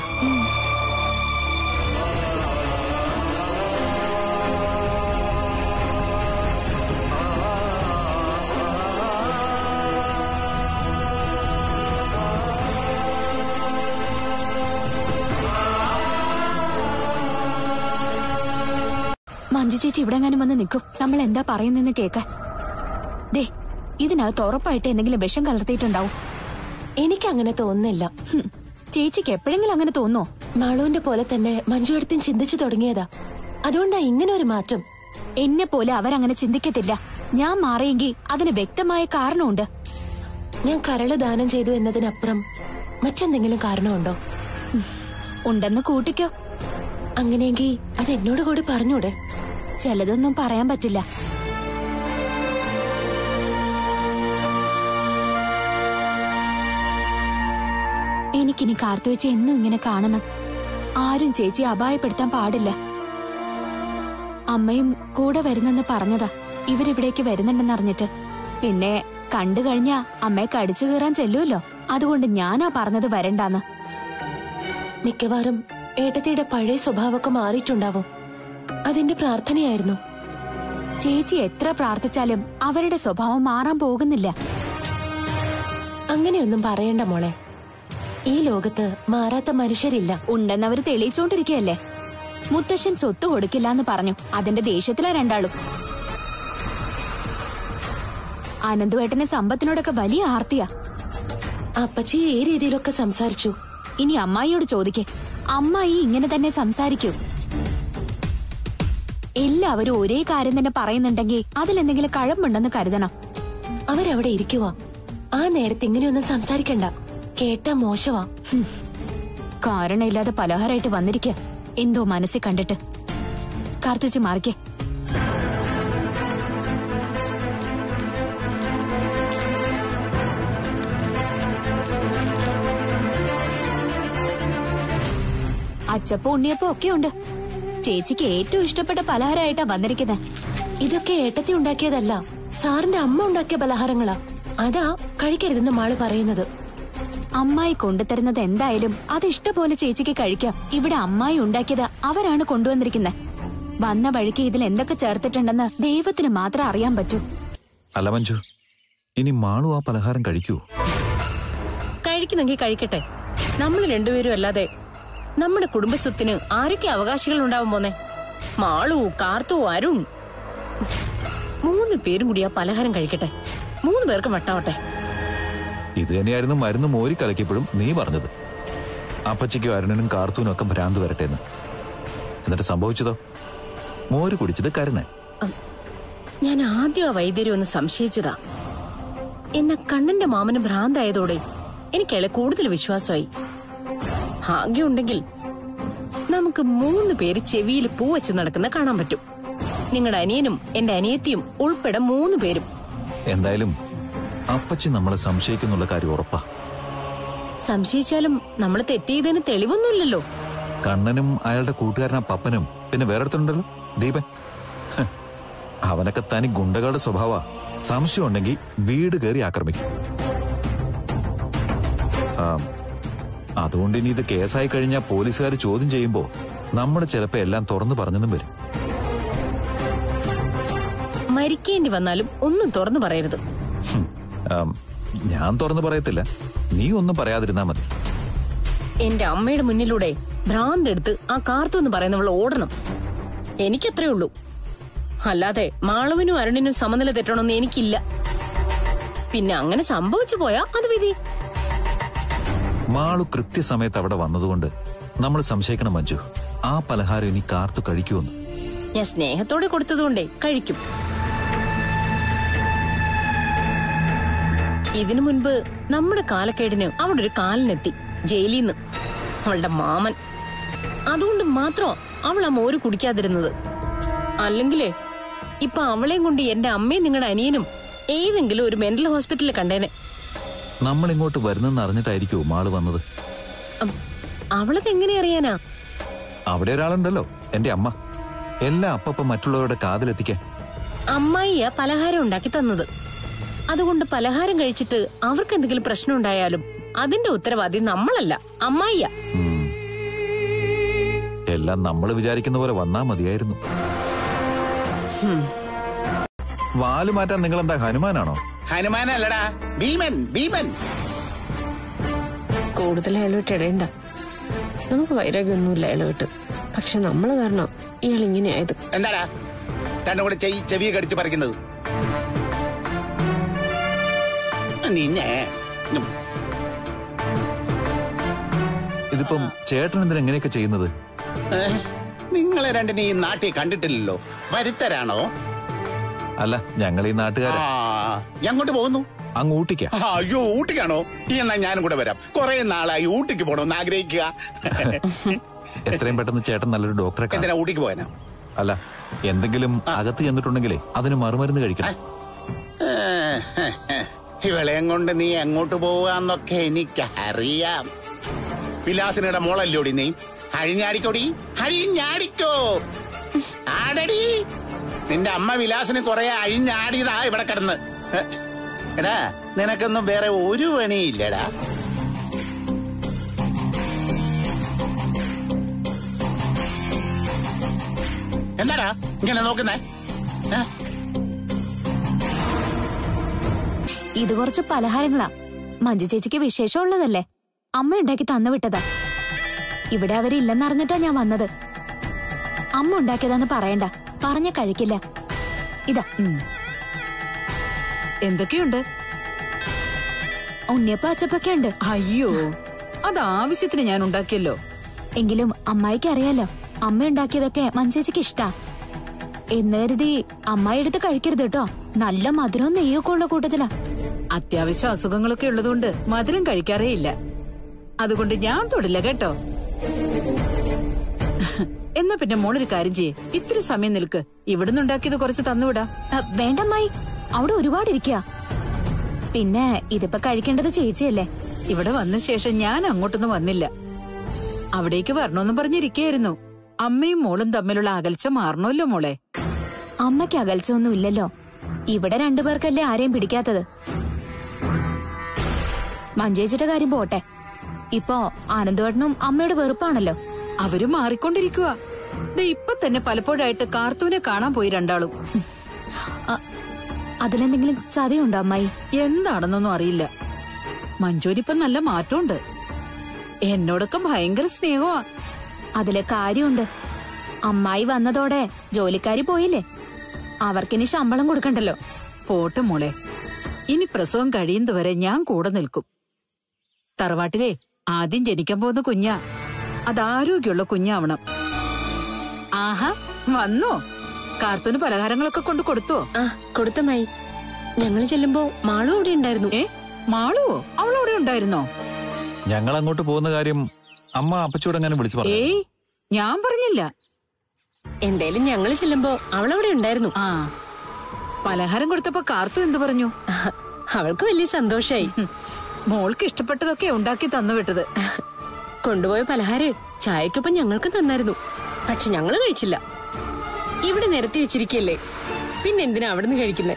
മഞ്ജു ചേച്ചി ഇവിടെ എങ്ങാനും വന്ന് നിൽക്കും. നമ്മൾ എന്താ പറയുന്നെന്ന് കേൾക്കാൻ. ദേ, ഇതിനകത്ത് ഉറപ്പായിട്ട് എന്തെങ്കിലും വിഷം കലർത്തിയിട്ടുണ്ടാവും. എനിക്കങ്ങനെ തോന്നുന്നില്ല. ചേച്ചിക്ക് എപ്പോഴെങ്കിലും അങ്ങനെ തോന്നോ? മാളുവിന്റെ പോലെ തന്നെ മഞ്ജു അടുത്തും ചിന്തിച്ചു തുടങ്ങിയതാ. അതുകൊണ്ടാ ഇങ്ങനെ ഒരു മാറ്റം. എന്നെ പോലെ അവരങ്ങനെ ചിന്തിക്കത്തില്ല. ഞാൻ മാറിയെങ്കിൽ അതിന് വ്യക്തമായ കാരണമുണ്ട്. ഞാൻ കരള് ദാനം ചെയ്തു എന്നതിനപ്പുറം മറ്റെന്തെങ്കിലും കാരണമുണ്ടോ? ഉണ്ടെന്ന് കൂട്ടിക്കോ. അങ്ങനെയെങ്കിൽ അത് എന്നോട് കൂടി പറഞ്ഞൂടെ? ചിലതൊന്നും പറയാൻ പറ്റില്ല. എനിക്കിനി കാർത്തുവെച്ച് എന്നും ഇങ്ങനെ കാണണം. ആരും ചേച്ചി അപായപ്പെടുത്താൻ പാടില്ല. അമ്മയും കൂടെ വരുന്നെന്ന് പറഞ്ഞതാ ഇവരിവിടേക്ക് വരുന്നുണ്ടെന്ന് അറിഞ്ഞിട്ട്. പിന്നെ കണ്ടു കഴിഞ്ഞാ അമ്മയെ കടിച്ചു കീറാൻ ചെല്ലുമല്ലോ. അതുകൊണ്ട് ഞാനാ പറഞ്ഞത് വരണ്ടാന്ന്. മിക്കവാറും ഏട്ടത്തിയുടെ പഴയ സ്വഭാവമൊക്കെ മാറിയിട്ടുണ്ടാവും. അതിന്റെ പ്രാർത്ഥനയായിരുന്നു. ചേച്ചി എത്ര പ്രാർത്ഥിച്ചാലും അവരുടെ സ്വഭാവം മാറാൻ പോകുന്നില്ല. അങ്ങനെയൊന്നും പറയണ്ട മോളെ. ഈ ലോകത്ത് മാറാത്ത മനുഷ്യരില്ല. ഉണ്ടെന്നവര് തെളിയിച്ചോണ്ടിരിക്കുകയല്ലേ. മുത്തശ്ശൻ സ്വത്ത് കൊടുക്കില്ല എന്ന് പറഞ്ഞു. അതിന്റെ ദേഷ്യത്തിലാ രണ്ടാളും. അനന്തുവേട്ടന് സമ്പത്തിനോടൊക്കെ വലിയ ആർത്തിയാ. അപ്പച്ചി ഈ രീതിയിലൊക്കെ സംസാരിച്ചു. ഇനി അമ്മായിയോട് ചോദിക്കേ. അമ്മായി ഇങ്ങനെ തന്നെ സംസാരിക്കൂ. എല്ലാവരും ഒരേ കാര്യം തന്നെ പറയുന്നുണ്ടെങ്കിൽ അതിലെന്തെങ്കിലും കഴമ്പുണ്ടെന്ന് കരുതണം. അവരവിടെ ഇരിക്കുവാ. ആ നേരത്തെ ഇങ്ങനെയൊന്നും സംസാരിക്കണ്ട. കേട്ടാ മോശവാ. കാരണമില്ലാതെ പലഹാരമായിട്ട് വന്നിരിക്ക. എന്തോ മനസ്സിൽ കണ്ടിട്ട്. കാർത്തുവച്ച് മാറിക്കേ. അച്ചപ്പോ ഉണ്ണിയപ്പോ ഒക്കെ ഉണ്ട്. ചേച്ചിക്ക് ഏറ്റവും ഇഷ്ടപ്പെട്ട പലഹാരമായിട്ടാ വന്നിരിക്കുന്നത്. ഇതൊക്കെ ഏട്ടത്തി ഉണ്ടാക്കിയതല്ല, സാറിന്റെ അമ്മ ഉണ്ടാക്കിയ പലഹാരങ്ങളാ. അതാ കഴിക്കരുതെന്ന് മാള് പറയുന്നത്. അമ്മായി കൊണ്ടുതരുന്നത് എന്തായാലും അത് ഇഷ്ടപോലെ ചേച്ചിക്ക് കഴിക്കാം. ഇവിടെ അമ്മായി ഉണ്ടാക്കിയത് അവരാണ് കൊണ്ടുവന്നിരിക്കുന്നത്. വന്ന വഴിക്ക് ഇതിൽ എന്തൊക്കെ ചേർത്തിട്ടുണ്ടെന്ന് ദൈവത്തിന് മാത്രം അറിയാൻ പറ്റൂ. അല്ല മഞ്ജു, ഇനി മാളു ആ പലഹാരം കഴിക്കൂ? കഴിക്കുന്നെങ്കിൽ കഴിക്കട്ടെ. നമ്മൾ രണ്ടുപേരും അല്ലാതെ നമ്മുടെ കുടുംബസ്വത്തിന് ആരൊക്കെ അവകാശികൾ ഉണ്ടാവും പോന്നെ? മാളു, കാർത്തു, അരുൺ, മൂന്ന് പേരും കൂടി ആ പലഹാരം കഴിക്കട്ടെ. മൂന്ന് പേർക്ക് വട്ടാവട്ടെ. ഇത് തന്നെയായിരുന്നു മരുന്ന് മോരി കലക്കിയപ്പോഴും നീ പറഞ്ഞത്. അപ്പച്ചിക്കും അരുണനും കാർത്തൂനും ഒക്കെ ഭ്രാന്ത് വരട്ടെന്ന്. എന്നിട്ട് സംഭവിച്ചതോ? മോര് കുടിച്ചത് കരുണൻ. ഞാൻ ആദ്യം ആ വൈദ്യരെ ഒന്ന് സംശയിച്ചതാ. എന്നാ കണ്ണന്റെ മാമന് ഭ്രാന്തായതോടെ എനിക്കയാളെ കൂടുതൽ വിശ്വാസമായി. ഭാഗ്യമുണ്ടെങ്കിൽ നമുക്ക് മൂന്ന് പേര് ചെവിയിൽ പൂ വെച്ച് നടക്കുന്ന കാണാൻ പറ്റും. നിങ്ങളുടെ അനിയനും എന്റെ അനിയത്തിയും ഉൾപ്പെടെ മൂന്ന് പേരും. എന്തായാലും അപ്പച്ചി നമ്മളെ സംശയിക്കുന്നുള്ള കാര്യം ഉറപ്പാ. സംശയിച്ചാലും നമ്മൾ തെറ്റെയ്തതിന് തെളിവൊന്നുമില്ലല്ലോ. കണ്ണനും അയാളുടെ കൂട്ടുകാരനാ പപ്പനും പിന്നെ വേറെടുത്തുണ്ടല്ലോ ദീപൻ. അവനൊക്കെ തനി ഗുണ്ടകളുടെ സ്വഭാവ. സംശയം ഉണ്ടെങ്കിൽ വീട് കയറി ആക്രമിക്കും. അതുകൊണ്ട് ഇനി ഇത് കേസായി കഴിഞ്ഞാൽ പോലീസുകാർ ചോദ്യം ചെയ്യുമ്പോ നമ്മൾ ചിലപ്പോ എല്ലാം തുറന്നു പറഞ്ഞെന്നും വരും. മരിക്കേണ്ടി വന്നാലും ഒന്നും തുറന്നു പറയരുത്. ഞാൻ തുറന്നു പറയത്തില്ല, നീ ഒന്നും പറയാതിരുന്നാ മതി. എന്റെ അമ്മയുടെ മുന്നിലൂടെ ഭ്രാന്തെടുത്ത് ആ കാർത്തു എന്ന് പറയുന്നവൾ ഓടണം. എനിക്കത്രേ ഉള്ളൂ. അല്ലാതെ മാളവനും അരുണിനും സമനില തെറ്റണമെന്ന് എനിക്കില്ല. പിന്നെ അങ്ങനെ സംഭവിച്ചു പോയാ അത് വിധി. മാളു കൃത്യസമയത്ത് അവിടെ വന്നതുകൊണ്ട് നമ്മൾ സംശയിക്കണം മഞ്ജു. ആ പലഹാരം ഇനി കാർത്തു കഴിക്കുമെന്ന്. ഞാൻ സ്നേഹത്തോടെ കൊടുത്തതുകൊണ്ടേ കഴിക്കും. ഇതിനു മുൻപ് നമ്മുടെ കാലക്കേടിന് അവിടെ ഒരു കാലിനെത്തി ജയിലിൽ നിന്ന് അവളുടെ മാമൻ. അതുകൊണ്ട് മാത്രം അവൾ ആ മോര് കുടിക്കാതിരുന്നത്. അല്ലെങ്കിലേ ഇപ്പൊ അവളെയും കൊണ്ട് എന്റെ അമ്മയും നിങ്ങളുടെ അനിയനും ഏതെങ്കിലും ഒരു മെന്റൽ ഹോസ്പിറ്റലിൽ കണ്ടേനെ. നമ്മൾ ഇങ്ങോട്ട് വരുന്നെന്ന് അറിഞ്ഞിട്ടായിരിക്കോ മാള് വന്നത്? അവളത് എങ്ങനെ അറിയാനാ? അവിടെ ഒരാളുണ്ടല്ലോ, എന്റെ അമ്മ. എല്ലാം അപ്പപ്പം മറ്റുള്ളവരുടെ കാതിലെത്തിക്കാൻ. അമ്മായിയാ പലഹാരം ഉണ്ടാക്കി തന്നത്. അതുകൊണ്ട് പലഹാരം കഴിച്ചിട്ട് അവർക്ക് എന്തെങ്കിലും പ്രശ്നം ഉണ്ടായാലും അതിന്റെ ഉത്തരവാദി നമ്മളല്ല, അമ്മായിയാ. എല്ലാം നമ്മൾ വിചാരിക്കുന്ന പോലെ വന്നാ മതിയായിരുന്നു. വാല് മാറ്റാൻ നിങ്ങൾ എന്താ ഹനുമാനാണോ? ഹനുമാനല്ലടാ, ഭീമൻ. ഭീമൻ കൂടുതൽ അയാളോട്ട് ഇടയണ്ട. നമുക്ക് വൈരാഗ്യമൊന്നുമില്ല അയാളോട്ട്. പക്ഷെ നമ്മള് കാരണം ഇയാൾ ഇങ്ങനെയായത്. എന്താടാ രണ്ടും കൂടെ ചെവിയെ കടിച്ച് പറിക്കുന്നത്? നിന്നെ ഇതിപ്പം ചേട്ടൻ എന്തിനാ എങ്ങനെയൊക്കെ ചെയ്യുന്നത്? നിങ്ങളെ രണ്ടിനെ ഈ നാട്ടിൽ കണ്ടിട്ടില്ലല്ലോ. വരുത്തരാണോ? അല്ല, ഞങ്ങൾ ഈ നാട്ടുകാരാ. എങ്ങോട്ട് പോകുന്നു? അങ്ങ് ഊട്ടിക്കാ. അയ്യോ, ഊട്ടിക്കാണോ? എന്നാ ഞാനും കൂടെ വരാം. കുറെ നാളായി ഊട്ടിക്ക് പോണോന്ന് ആഗ്രഹിക്കുക. എത്രയും പെട്ടെന്ന് ചേട്ടൻ നല്ലൊരു ഡോക്ടറെ. എന്തിനാ ഊട്ടിക്ക് പോയനാ? അല്ല, എന്തെങ്കിലും അകത്ത് ചെന്നിട്ടുണ്ടെങ്കിലേ അതിന് മറുമരുന്ന് കഴിക്കണം. ഇവളെയും കൊണ്ട് നീ എങ്ങോട്ട് പോവാന്നൊക്കെ എനിക്കറിയാം. വിലാസിനയുടെ മോളല്ലോടി നീ. അഴിഞ്ഞാടിക്കോടി, അഴിഞ്ഞാടിക്കോ. ആടടി, നിന്റെ അമ്മ വിലാസിന് കൊറേ അഴിഞ്ഞാടിയതാ ഇവിടെ കിടന്ന്. എടാ, നിനക്കൊന്നും വേറെ ഒരു പണിയില്ലടാ. എന്താടാ ഇങ്ങനെ നോക്കുന്നേ? ഇത് കുറച്ച് പലഹാരങ്ങളാ. മഞ്ജു ചേച്ചിക്ക് വിശേഷമുള്ളതല്ലേ, അമ്മ ഉണ്ടാക്കി തന്നു വിട്ടതാ. ഇവിടെ അവരില്ലെന്നറിഞ്ഞിട്ടാ ഞാൻ വന്നത്. അമ്മ ഉണ്ടാക്കിയതാന്ന് പറയണ്ട, പറഞ്ഞ കഴിക്കില്ല. ഇതാ. എന്തൊക്കെയുണ്ട്? ഉണ്ണിയപ്പ അച്ചപ്പൊക്കെ ഉണ്ട്. അയ്യോ, അത് ആവശ്യത്തിന് ഞാൻ ഉണ്ടാക്കിയല്ലോ. എങ്കിലും അമ്മായിക്ക് അറിയാലോ, അമ്മ ഉണ്ടാക്കിയതൊക്കെ മഞ്ചേച്ചിക്ക് ഇഷ്ടാ. എന്ന് കരുതി അമ്മായി എടുത്ത് കഴിക്കരുത് കേട്ടോ. നല്ല മധുരവും നെയ്യൊക്കെ ഉള്ള കൂട്ടത്തിലാ. അത്യാവശ്യം അസുഖങ്ങളൊക്കെ ഉള്ളതുകൊണ്ട് മധുരം കഴിക്കാറേ ഇല്ല. അതുകൊണ്ട് ഞാൻ തൊടില്ല കേട്ടോ. എന്നാ പിന്നെ മോളൊരു കാര്യം ചെയ്യേ, ഇത്തിരി സമയം നിൽക്ക്. ഇവിടുന്ന് ഉണ്ടാക്കിയത് കുറച്ച് തന്നുവിടാ. വേണ്ടമ്മായി, അവിടെ ഒരുപാട് ഇരിക്കുക. പിന്നെ ഇതിപ്പോ കഴിക്കേണ്ടത് ചേച്ചിയല്ലേ. ഇവിടെ വന്ന ശേഷം ഞാൻ അങ്ങോട്ടൊന്നും വന്നില്ല. അവിടേക്ക് വരണോന്നും പറഞ്ഞിരിക്കായിരുന്നു. അമ്മയും മോളും തമ്മിലുള്ള അകൽച്ച മാറണമല്ലോ മോളെ. അമ്മയ്ക്ക് അകൽച്ച ഒന്നും ഇല്ലല്ലോ. ഇവിടെ രണ്ടുപേർക്കല്ലേ ആരെയും പിടിക്കാത്തത്. മഞ്ചേച്ചിയുടെ കാര്യം പോട്ടെ, ഇപ്പോ ആനന്ദവേട്ടനും അമ്മയുടെ വെറുപ്പാണല്ലോ. അവര് മാറിക്കൊണ്ടിരിക്കുക. ഇപ്പൊ തന്നെ പലപ്പോഴായിട്ട് കാർത്തൂനെ കാണാൻ പോയി രണ്ടാളും. അതിലെന്തെങ്കിലും ചതിയുണ്ടോ അമ്മായി? എന്താണെന്നൊന്നും അറിയില്ല. മഞ്ജുരിപ്പം നല്ല മാറ്റമുണ്ട്. എന്നോടൊക്കെ ഭയങ്കര സ്നേഹമാ. അതിലെ കാര്യമുണ്ട്. അമ്മായി വന്നതോടെ ജോലിക്കാരി പോയില്ലേ, അവർക്കിനി ശമ്പളം കൊടുക്കണ്ടല്ലോ. പോട്ടെ മോളെ, ഇനി പ്രസവം കഴിയുന്നതുവരെ ഞാൻ കൂടെ നിൽക്കും. തറവാട്ടിലെ ആദ്യം ജനിക്കാൻ പോകുന്ന കുഞ്ഞാ, അത് ആരോഗ്യമുള്ള കുഞ്ഞാവണം. ആഹാ, വന്നോ? കാർത്തൂന് പലഹാരങ്ങളൊക്കെ കൊണ്ട് കൊടുത്തോ? ആ, കൊടുത്തമ്മായി. ഞങ്ങൾ ചെല്ലുമ്പോ മാളു അവിടെ ഉണ്ടായിരുന്നു. ഏ, മാളുവോ? അവളവിടെ ഉണ്ടായിരുന്നോ? ഞങ്ങൾ അങ്ങോട്ട് പോകുന്ന കാര്യം അമ്മ അപ്പച്ചോട് എങ്ങനെ വിളിച്ചു പറഞ്ഞു? ഏയ്, ഞാൻ പറഞ്ഞില്ല. എന്തായാലും ഞങ്ങൾ ചെല്ലുമ്പോ അവളവിടെ ഉണ്ടായിരുന്നു. ആ, പലഹാരം കൊടുത്തപ്പോ കാർത്തു എന്തു പറഞ്ഞു? അവൾക്ക് വലിയ സന്തോഷായി. മോൾക്ക് ഇഷ്ടപ്പെട്ടതൊക്കെ ഉണ്ടാക്കി തന്നു വിട്ടത്. കൊണ്ടുപോയ പലഹാരം ചായക്കൊപ്പം ഞങ്ങൾക്ക് തന്നായിരുന്നു. പക്ഷെ ഞങ്ങള് കഴിച്ചില്ല. ഇവിടെ നിരത്തി വെച്ചിരിക്കല്ലേ, പിന്നെ എന്തിനാ അവിടുന്ന് കഴിക്കുന്നത്?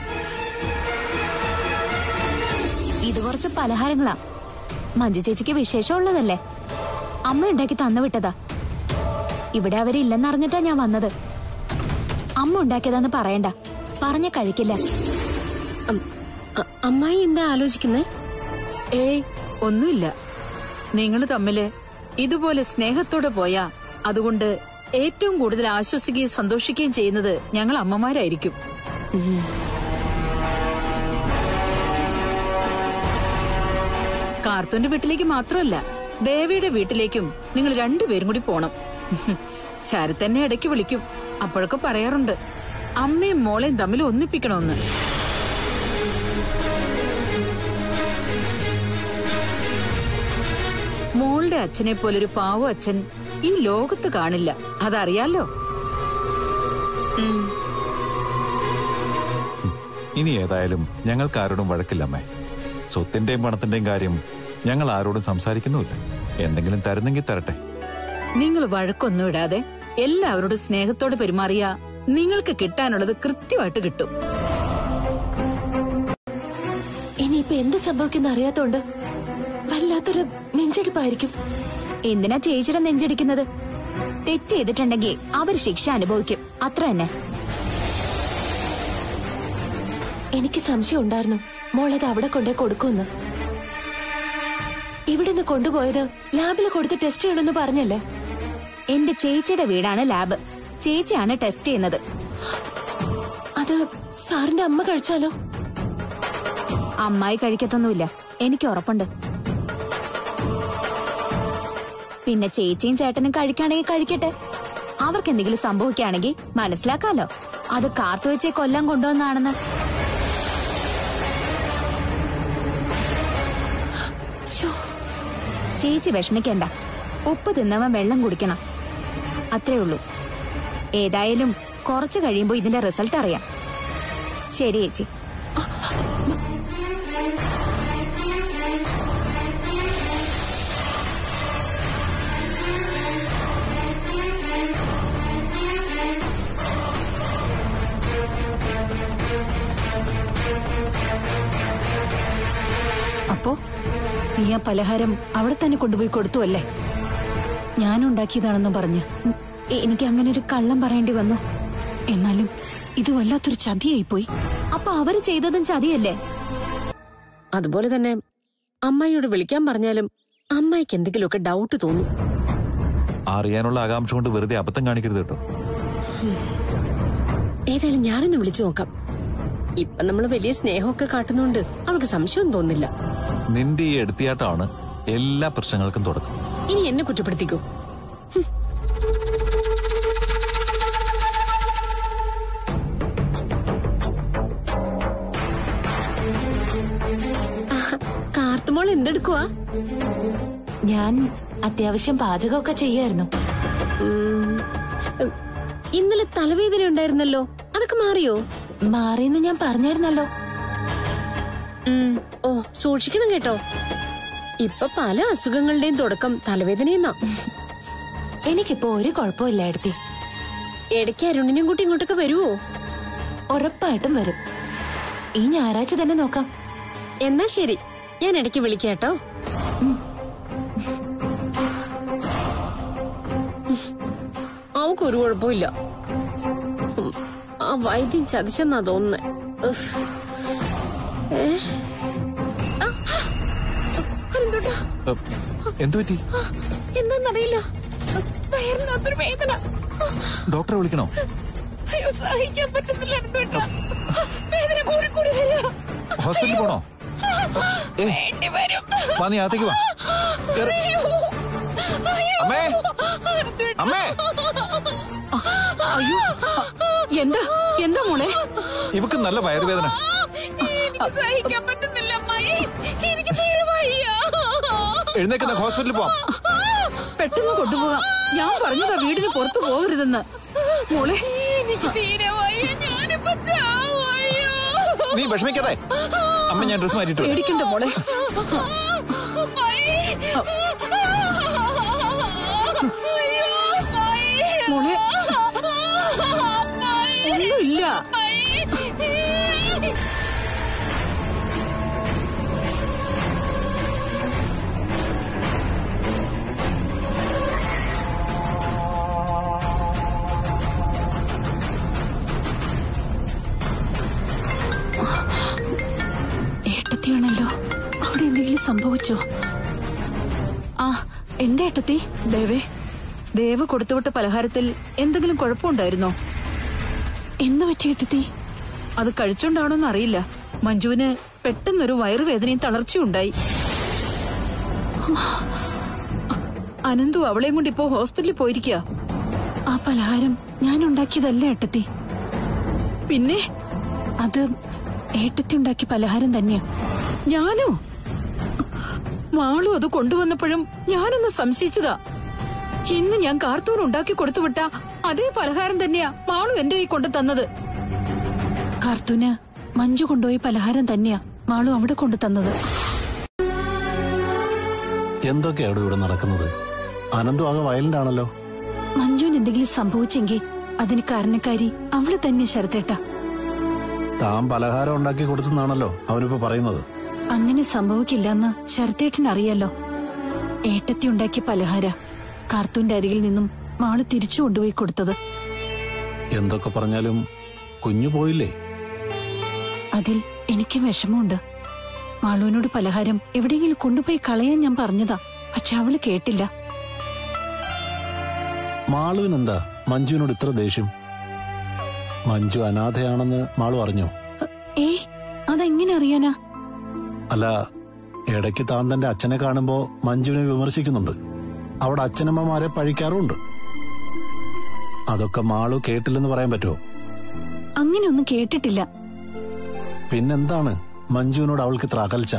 ഇത് കുറച്ച് പലഹാരങ്ങളാ. മഞ്ജു ചേച്ചിക്ക് വിശേഷമുള്ളതല്ലേ, അമ്മ ഉണ്ടാക്കി തന്നു വിട്ടതാ. ഇവിടെ അവരില്ലെന്നറിഞ്ഞിട്ടാ ഞാൻ വന്നത്. അമ്മ ഉണ്ടാക്കിയതാന്ന് പറയണ്ട, പറഞ്ഞ കഴിക്കില്ല. അമ്മായി എന്താ ആലോചിക്കുന്നേ? ഏയ്, ഒന്നുമില്ല. നിങ്ങൾ തമ്മില് ഇതുപോലെ സ്നേഹത്തോടെ പോയാ അതുകൊണ്ട് ഏറ്റവും കൂടുതൽ ആശ്വസിക്കുകയും സന്തോഷിക്കുകയും ചെയ്യുന്നത് ഞങ്ങൾ അമ്മമാരായിരിക്കും. കാർത്തൂന്റെ വീട്ടിലേക്ക് മാത്രമല്ല, ദേവിയുടെ വീട്ടിലേക്കും നിങ്ങൾ രണ്ടുപേരും കൂടി പോണം. ശരത് തന്നെ ഇടയ്ക്ക് വിളിക്കും. അപ്പോഴൊക്കെ പറയാറുണ്ട് അമ്മയും മോളെയും തമ്മിൽ ഒന്നിപ്പിക്കണമെന്ന്. മോളുടെ അച്ഛനെ പോലൊരു പാവ അച്ഛൻ ഈ ലോകത്ത് കാണില്ല, അതറിയാലോ. ഇനി ഏതായാലും ഞങ്ങൾക്ക് ആരോടും വഴക്കില്ലമ്മേ. സ്വത്തിന്റെയും പണത്തിന്റെയും കാര്യം ഞങ്ങൾ ആരോടും സംസാരിക്കുന്നുമില്ല. എന്തെങ്കിലും തരുന്നെങ്കിൽ തരട്ടെ. നിങ്ങൾ വഴക്കൊന്നും ഇടാതെ എല്ലാവരോടും സ്നേഹത്തോടെ പെരുമാറിയ നിങ്ങൾക്ക് കിട്ടാനുള്ളത് കൃത്യമായിട്ട് കിട്ടും. ഇനിയിപ്പൊ എന്ത് സംഭവിക്കുന്ന അറിയാത്തോണ്ട് വല്ലാത്തൊരു നെഞ്ചടിപ്പായിരിക്കും. എന്തിനാ ചേച്ചിയുടെ നെഞ്ചടിക്കുന്നത്? തെറ്റ് ചെയ്തിട്ടുണ്ടെങ്കിൽ അവർ ശിക്ഷ അനുഭവിക്കും, അത്ര തന്നെ. എനിക്ക് സംശയം ഉണ്ടായിരുന്നു മോളത് അവിടെ കൊണ്ടേ കൊടുക്കുമെന്ന്. ഇവിടുന്ന് കൊണ്ടുപോയത് ലാബിൽ കൊടുത്ത് ടെസ്റ്റ് ചെയ്യണമെന്ന് പറഞ്ഞല്ലേ? എന്റെ ചേച്ചിയുടെ വീടാണ് ലാബ്, ചേച്ചിയാണ് ടെസ്റ്റ് ചെയ്യുന്നത്. അത് സാറിന്റെ അമ്മ കഴിച്ചാലോ? അമ്മായി കഴിക്കത്തൊന്നുമില്ല, എനിക്ക് ഉറപ്പുണ്ട്. പിന്നെ ചേച്ചിയും ചേട്ടനും കഴിക്കുകയാണെങ്കിൽ കഴിക്കട്ടെ. അവർക്ക് എന്തെങ്കിലും സംഭവിക്കുകയാണെങ്കിൽ മനസ്സിലാക്കാലോ അത് കാത്തുവെച്ചേ കൊല്ലം കൊണ്ടുവന്നാണെന്ന്. ചേച്ചി വിഷമിക്കണ്ട, ഉപ്പ് തിന്നവൻ വെള്ളം കുടിക്കണം, അത്രേ ഉള്ളൂ. ഏതായാലും കുറച്ചു കഴിയുമ്പോ ഇതിന്റെ റിസൾട്ട് അറിയാം. ശരി ചേച്ചി. അപ്പോ നീ ആ പലഹാരം അവിടെ തന്നെ കൊണ്ടുപോയി കൊടുത്തു അല്ലേ? ഞാനുണ്ടാക്കിയതാണെന്ന് പറഞ്ഞ്. എനിക്ക് അങ്ങനെ ഒരു കള്ളം പറയേണ്ടി വന്നു. എന്നാലും ഇത് വല്ലാത്തൊരു ചതിയായിപ്പോയി. അപ്പൊ അവര് ചെയ്തതും ചതിയല്ലേ? അതുപോലെ തന്നെ അമ്മായിയോട് വിളിക്കാൻ പറഞ്ഞാലും അമ്മായിക്ക് എന്തെങ്കിലുമൊക്കെ ഡൗട്ട് തോന്നും. അറിയാനുള്ള ആകാംക്ഷ കൊണ്ട് വെറുതെ അബദ്ധം കാണിക്കരുത് കേട്ടോ. ഏതായാലും ഞാനൊന്ന് വിളിച്ചു നോക്കാം. ഇപ്പൊ നമ്മള് വലിയ സ്നേഹമൊക്കെ കാട്ടുന്നോണ്ട് അവൾക്ക് സംശയം തോന്നില്ല. നിന്റെ ഈ എടുത്തിയാട്ടമാണ് എല്ലാ പ്രശ്നങ്ങൾക്കും തുടക്കം. ഇനി എന്നെ കുറ്റപ്പെടുത്തിക്കോ. കാർത്തുമോൾ എന്തെടുക്കുവാ? ഞാൻ അത്യാവശ്യം പാചകമൊക്കെ ചെയ്യായിരുന്നു. ഇന്നലെ തലവേദന ഉണ്ടായിരുന്നല്ലോ, അതൊക്കെ മാറിയോ? മാറിയെന്ന് ഞാൻ പറഞ്ഞായിരുന്നല്ലോ. ഓ, സൂക്ഷിക്കണം കേട്ടോ. ഇപ്പൊ പല അസുഖങ്ങളുടെയും തുടക്കം തലവേദനയെന്നാ. എനിക്കിപ്പോ ഒരു കുഴപ്പമില്ല എടുത്തി. ഇടയ്ക്ക് അരുണിനെയും കൂട്ടി ഇങ്ങോട്ടൊക്കെ വരുവോ? ഉറപ്പായിട്ടും വരും. ഈ ഞായറാഴ്ച തന്നെ നോക്കാം. എന്നാ ശരി, ഞാൻ ഇടയ്ക്ക് വിളിക്കാട്ടോ. അവക്ക് ഒരു കുഴപ്പമില്ല. ആ വൈദ്യം ചതിച്ചെന്നാ തോന്നുന്നേ. എന്തുപറ്റി? എന്താന്നറിയില്ല, വയറിനകത്തൊരു വേദന. ഡോക്ടറെ വിളിക്കണോ? അയ്യോ, സഹിക്കാൻ പറ്റുന്നില്ല. എന്തുകൊണ്ടാ വേദന കൂടി കൂടി വരിക? ഹോസ്പിറ്റലിൽ പോണോ? വേണ്ടി വരും. വാ, നീ അകത്തേക്ക് വാ. അമ്മേ, അമ്മേ. അയ്യോ, എന്താ എന്താ മോളെ? ഇവക്ക് നല്ല വയറുവേദന. എനിക്ക് സഹിക്കാൻ പറ്റുന്നില്ല അമ്മായി, എനിക്ക് തീരെ വയ്യ. എഴുന്നേക്കുന്ന ഹോസ്പിറ്റലിൽ പോവാം. പെട്ടെന്ന് കൊണ്ടുപോകാം. ഞാൻ പറഞ്ഞതാ വീടിന് പുറത്തു പോകരുതെന്ന്. മോളെ, എനിക്ക് തീരെ വയ്യ. ഞാനിപ്പോ ചാവയ്യോ. നീ വിഷമിക്കാതെ. അമ്മ ഞാൻ ഡ്രസ് മാറ്റിട്ടു. പേടിക്കണ്ട മോളെ. മോളെ, ഒന്നുമില്ല. ഏട്ടത്തിയാണല്ലോ. അവിടെ എന്തെങ്കിലും സംഭവിച്ചോ? ആ, എന്റെ ഏട്ടത്തി. ദേവേ, ദേവ് കൊടുത്തുവിട്ട പലഹാരത്തിൽ എന്തെങ്കിലും കുഴപ്പമുണ്ടായിരുന്നോ? എന്ന് പറ്റി ഏട്ടത്തി? അത് കഴിച്ചോണ്ടാണോന്ന് അറിയില്ല. മഞ്ജുവിന് പെട്ടെന്നൊരു വയറുവേദനയും തളർച്ചയും ഉണ്ടായി. അനന്തു അവളെയും കൊണ്ട് ഇപ്പോ ഹോസ്പിറ്റലിൽ പോയിരിക്കുക. ആ പലഹാരം ഞാൻ ഉണ്ടാക്കിയതല്ല ഏട്ടത്തി. പിന്നെ അത് ഏട്ടത്തി ഉണ്ടാക്കിയ പലഹാരം തന്നെയാ. ഞാനോ? മാളു അത് കൊണ്ടുവന്നപ്പോഴും ഞാനൊന്ന് സംശയിച്ചതാ. ഇന്ന് ഞാൻ കാർത്തൂർ ഉണ്ടാക്കി കൊടുത്തുവിട്ട അതേ പലഹാരം തന്നെയാ മാളു എന്റെ കൈ കൊണ്ടു തന്നത്. കാർത്തൂന് മഞ്ജു കൊണ്ടുപോയി പലഹാരം തന്നെയാ മാളു അവിടെ കൊണ്ടു തന്നത്. എന്തൊക്കെയാണ് ഇവിടെ നടക്കുന്നത്? അനന്തു ആകെ വയലന്റ് ആണല്ലോ. മഞ്ജുവിന് എന്തെങ്കിലും സംഭവിച്ചെങ്കിൽ അതിന് കാരണക്കാരി അവള് തന്നെ ശരത്തേട്ട. താൻ പലഹാരം ഉണ്ടാക്കി കൊടുത്തെന്നാണല്ലോ അവനിപ്പോ പറയുന്നത്. അങ്ങനെ സംഭവിക്കില്ലെന്ന് ശരത്തേട്ടന് അറിയാലോ. ഏട്ടത്തി ഉണ്ടാക്കിയ പലഹാര കാർത്തൂന്റെ അരികിൽ നിന്നും മാള് തിരിച്ചു കൊണ്ടുപോയി കൊടുത്തത്. എന്തൊക്കെ പറഞ്ഞാലും കുഞ്ഞു പോയില്ലേ? അതിൽ എനിക്കും വിഷമമുണ്ട്. മാളുവിനോട് പലഹാരം എവിടെയെങ്കിലും കൊണ്ടുപോയി കളയാൻ ഞാൻ പറഞ്ഞതാ. പക്ഷെ അവള് കേട്ടില്ല. മാളുവിനെന്താ മഞ്ജുവിനോട് ഇത്ര ദേഷ്യം? മഞ്ജു അനാഥയാണെന്ന് മാളു അറിഞ്ഞോ? ഏ, അതെങ്ങനെ അറിയാനാ? അല്ല, ഇടയ്ക്ക് താൻ തന്റെ അച്ഛനെ കാണുമ്പോ മഞ്ജുവിനെ വിമർശിക്കുന്നുണ്ട്. അവിടെ അച്ഛനമ്മമാരെ പഴിക്കാറുമുണ്ട്. അതൊക്കെ മാളു കേട്ടില്ലെന്ന് പറയാൻ പറ്റുമോ? അങ്ങനെയൊന്നും കേട്ടിട്ടില്ല. പിന്നെന്താണ് മഞ്ജുവിനോട് അവൾക്ക് ഇത്ര അകൽച്ച?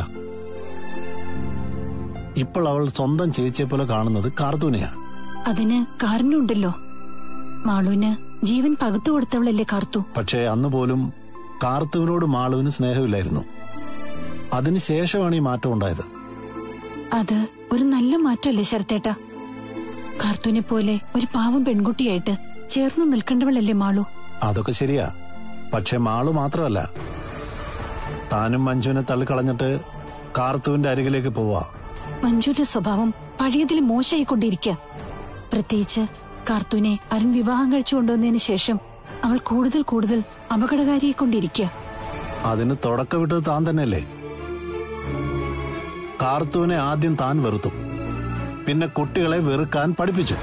ഇപ്പോൾ അവൾ സ്വന്തം ചേച്ചിയെ പോലെ കാണുന്നത് കാർത്തൂനെയാ. അതിന് കാരണമുണ്ടല്ലോ. മാളുവിന് ജീവൻ പകുത്തു കൊടുത്തവളല്ലേ കാർത്തു. പക്ഷേ അന്ന് പോലും കാർത്തുവിനോട് മാളുവിന് സ്നേഹമില്ലായിരുന്നു. അതിനുശേഷമാണ് ഈ മാറ്റം ഉണ്ടായത്. അത് ഒരു നല്ല മാറ്റമല്ലേ ശരത്തേട്ട? കാർത്തൂനെ പോലെ ഒരു പാവം പെൺകുട്ടിയായിട്ട് ചേർന്ന് നിൽക്കേണ്ടവളല്ലേ മാളു. അതൊക്കെ ശരിയാ. പക്ഷെ മാളു മാത്രമല്ല, താനും മഞ്ജുവിനെ തള്ളിക്കളഞ്ഞിട്ട് കാർത്തുവിന്റെ അരികിലേക്ക് പോവാ. മഞ്ജുവിന്റെ സ്വഭാവം പഴയതിൽ മോശമായിക്കൊണ്ടിരിക്കുക. പ്രത്യേകിച്ച് കാർത്തൂനെ അരുൺ വിവാഹം കഴിച്ചു കൊണ്ടുവന്നതിന് ശേഷം അവൾ കൂടുതൽ കൂടുതൽ അപകടകാരിയായിക്കൊണ്ടിരിക്കുക. അതിന് തുടക്കമിട്ടത് താൻ തന്നെയല്ലേ? കാർത്തൂനെ ആദ്യം താൻ വെറുത്തു, പിന്നെ കുട്ടികളെ വെറുക്കാൻ പഠിപ്പിച്ചു.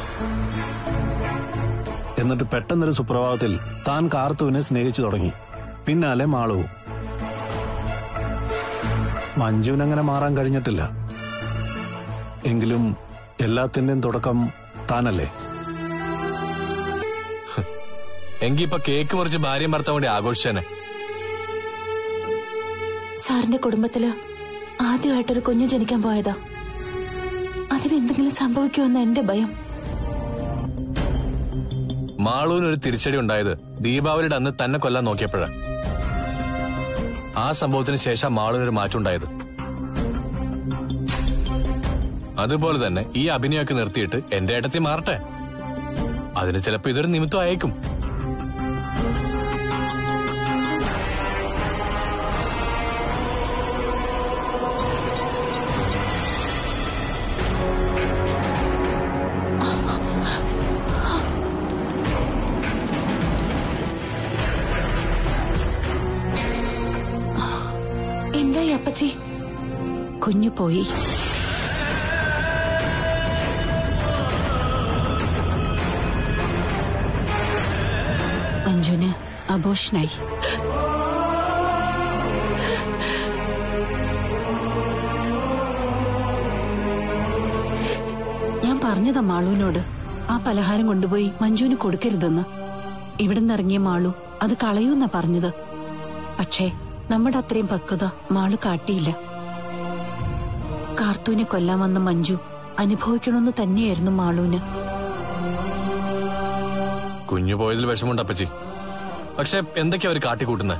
എന്നിട്ട് പെട്ടെന്നൊരു സുപ്രഭാതത്തിൽ താൻ കാർത്തൂനെ സ്നേഹിച്ചു തുടങ്ങി. പിന്നാലെ മാളവും. മഞ്ജുവിനങ്ങനെ മാറാൻ കഴിഞ്ഞിട്ടില്ല. എങ്കിലും എല്ലാത്തിന്റെയും തുടക്കം താനല്ലേ? എങ്കി ഇപ്പൊ കേക്ക് മുറിച്ച് ഭാര്യയും ഭർത്താവും കൂടി ആഘോഷിച്ചേനെ. സാറിന്റെ കുടുംബത്തില് ആദ്യമായിട്ടൊരു കുഞ്ഞു ജനിക്കാൻ പോയതാ. അതിനെന്തെങ്കിലും സംഭവിക്കുമെന്ന് എന്റെ ഭയം. മാളൂന് ഒരു തിരിച്ചടി ഉണ്ടായത് ദീപാവലിയുടെ അന്ന് തന്നെ കൊല്ലാൻ നോക്കിയപ്പോഴാണ്. ആ സംഭവത്തിന് ശേഷം മാളൂനൊരു മാറ്റം ഉണ്ടായത്. അതുപോലെ തന്നെ ഈ അഭിനയമൊക്കെ നിർത്തിയിട്ട് എന്റെ ഏട്ടത്തി മാറട്ടെ. അതിന് ചിലപ്പോ ഇതൊരു നിമിത്തം അയക്കും. എന്തായി അപ്പച്ചി? കുഞ്ഞു പോയി. മഞ്ജുന് അബോഷനായി. ഞാൻ പറഞ്ഞതാ മാളുവിനോട് ആ പലഹാരം കൊണ്ടുപോയി മഞ്ജുവിന് കൊടുക്കരുതെന്ന്. ഇവിടുന്ന് ഇറങ്ങിയ മാളു അത് കളയൂന്നാ പറഞ്ഞത്. പക്ഷേ നമ്മുടെ അത്രയും പക്വത മാളു കാട്ടിയില്ല. കാർത്തൂനെ കൊല്ലാൻ വന്ന മഞ്ജു അനുഭവിക്കണമെന്ന് തന്നെയായിരുന്നു മാളുവിന്. കുഞ്ഞു പോയതിൽ വിഷമുണ്ട് അപ്പച്ചി. പക്ഷെ എന്തൊക്കെയാ അവര് കാട്ടിക്കൂട്ടുന്നത്?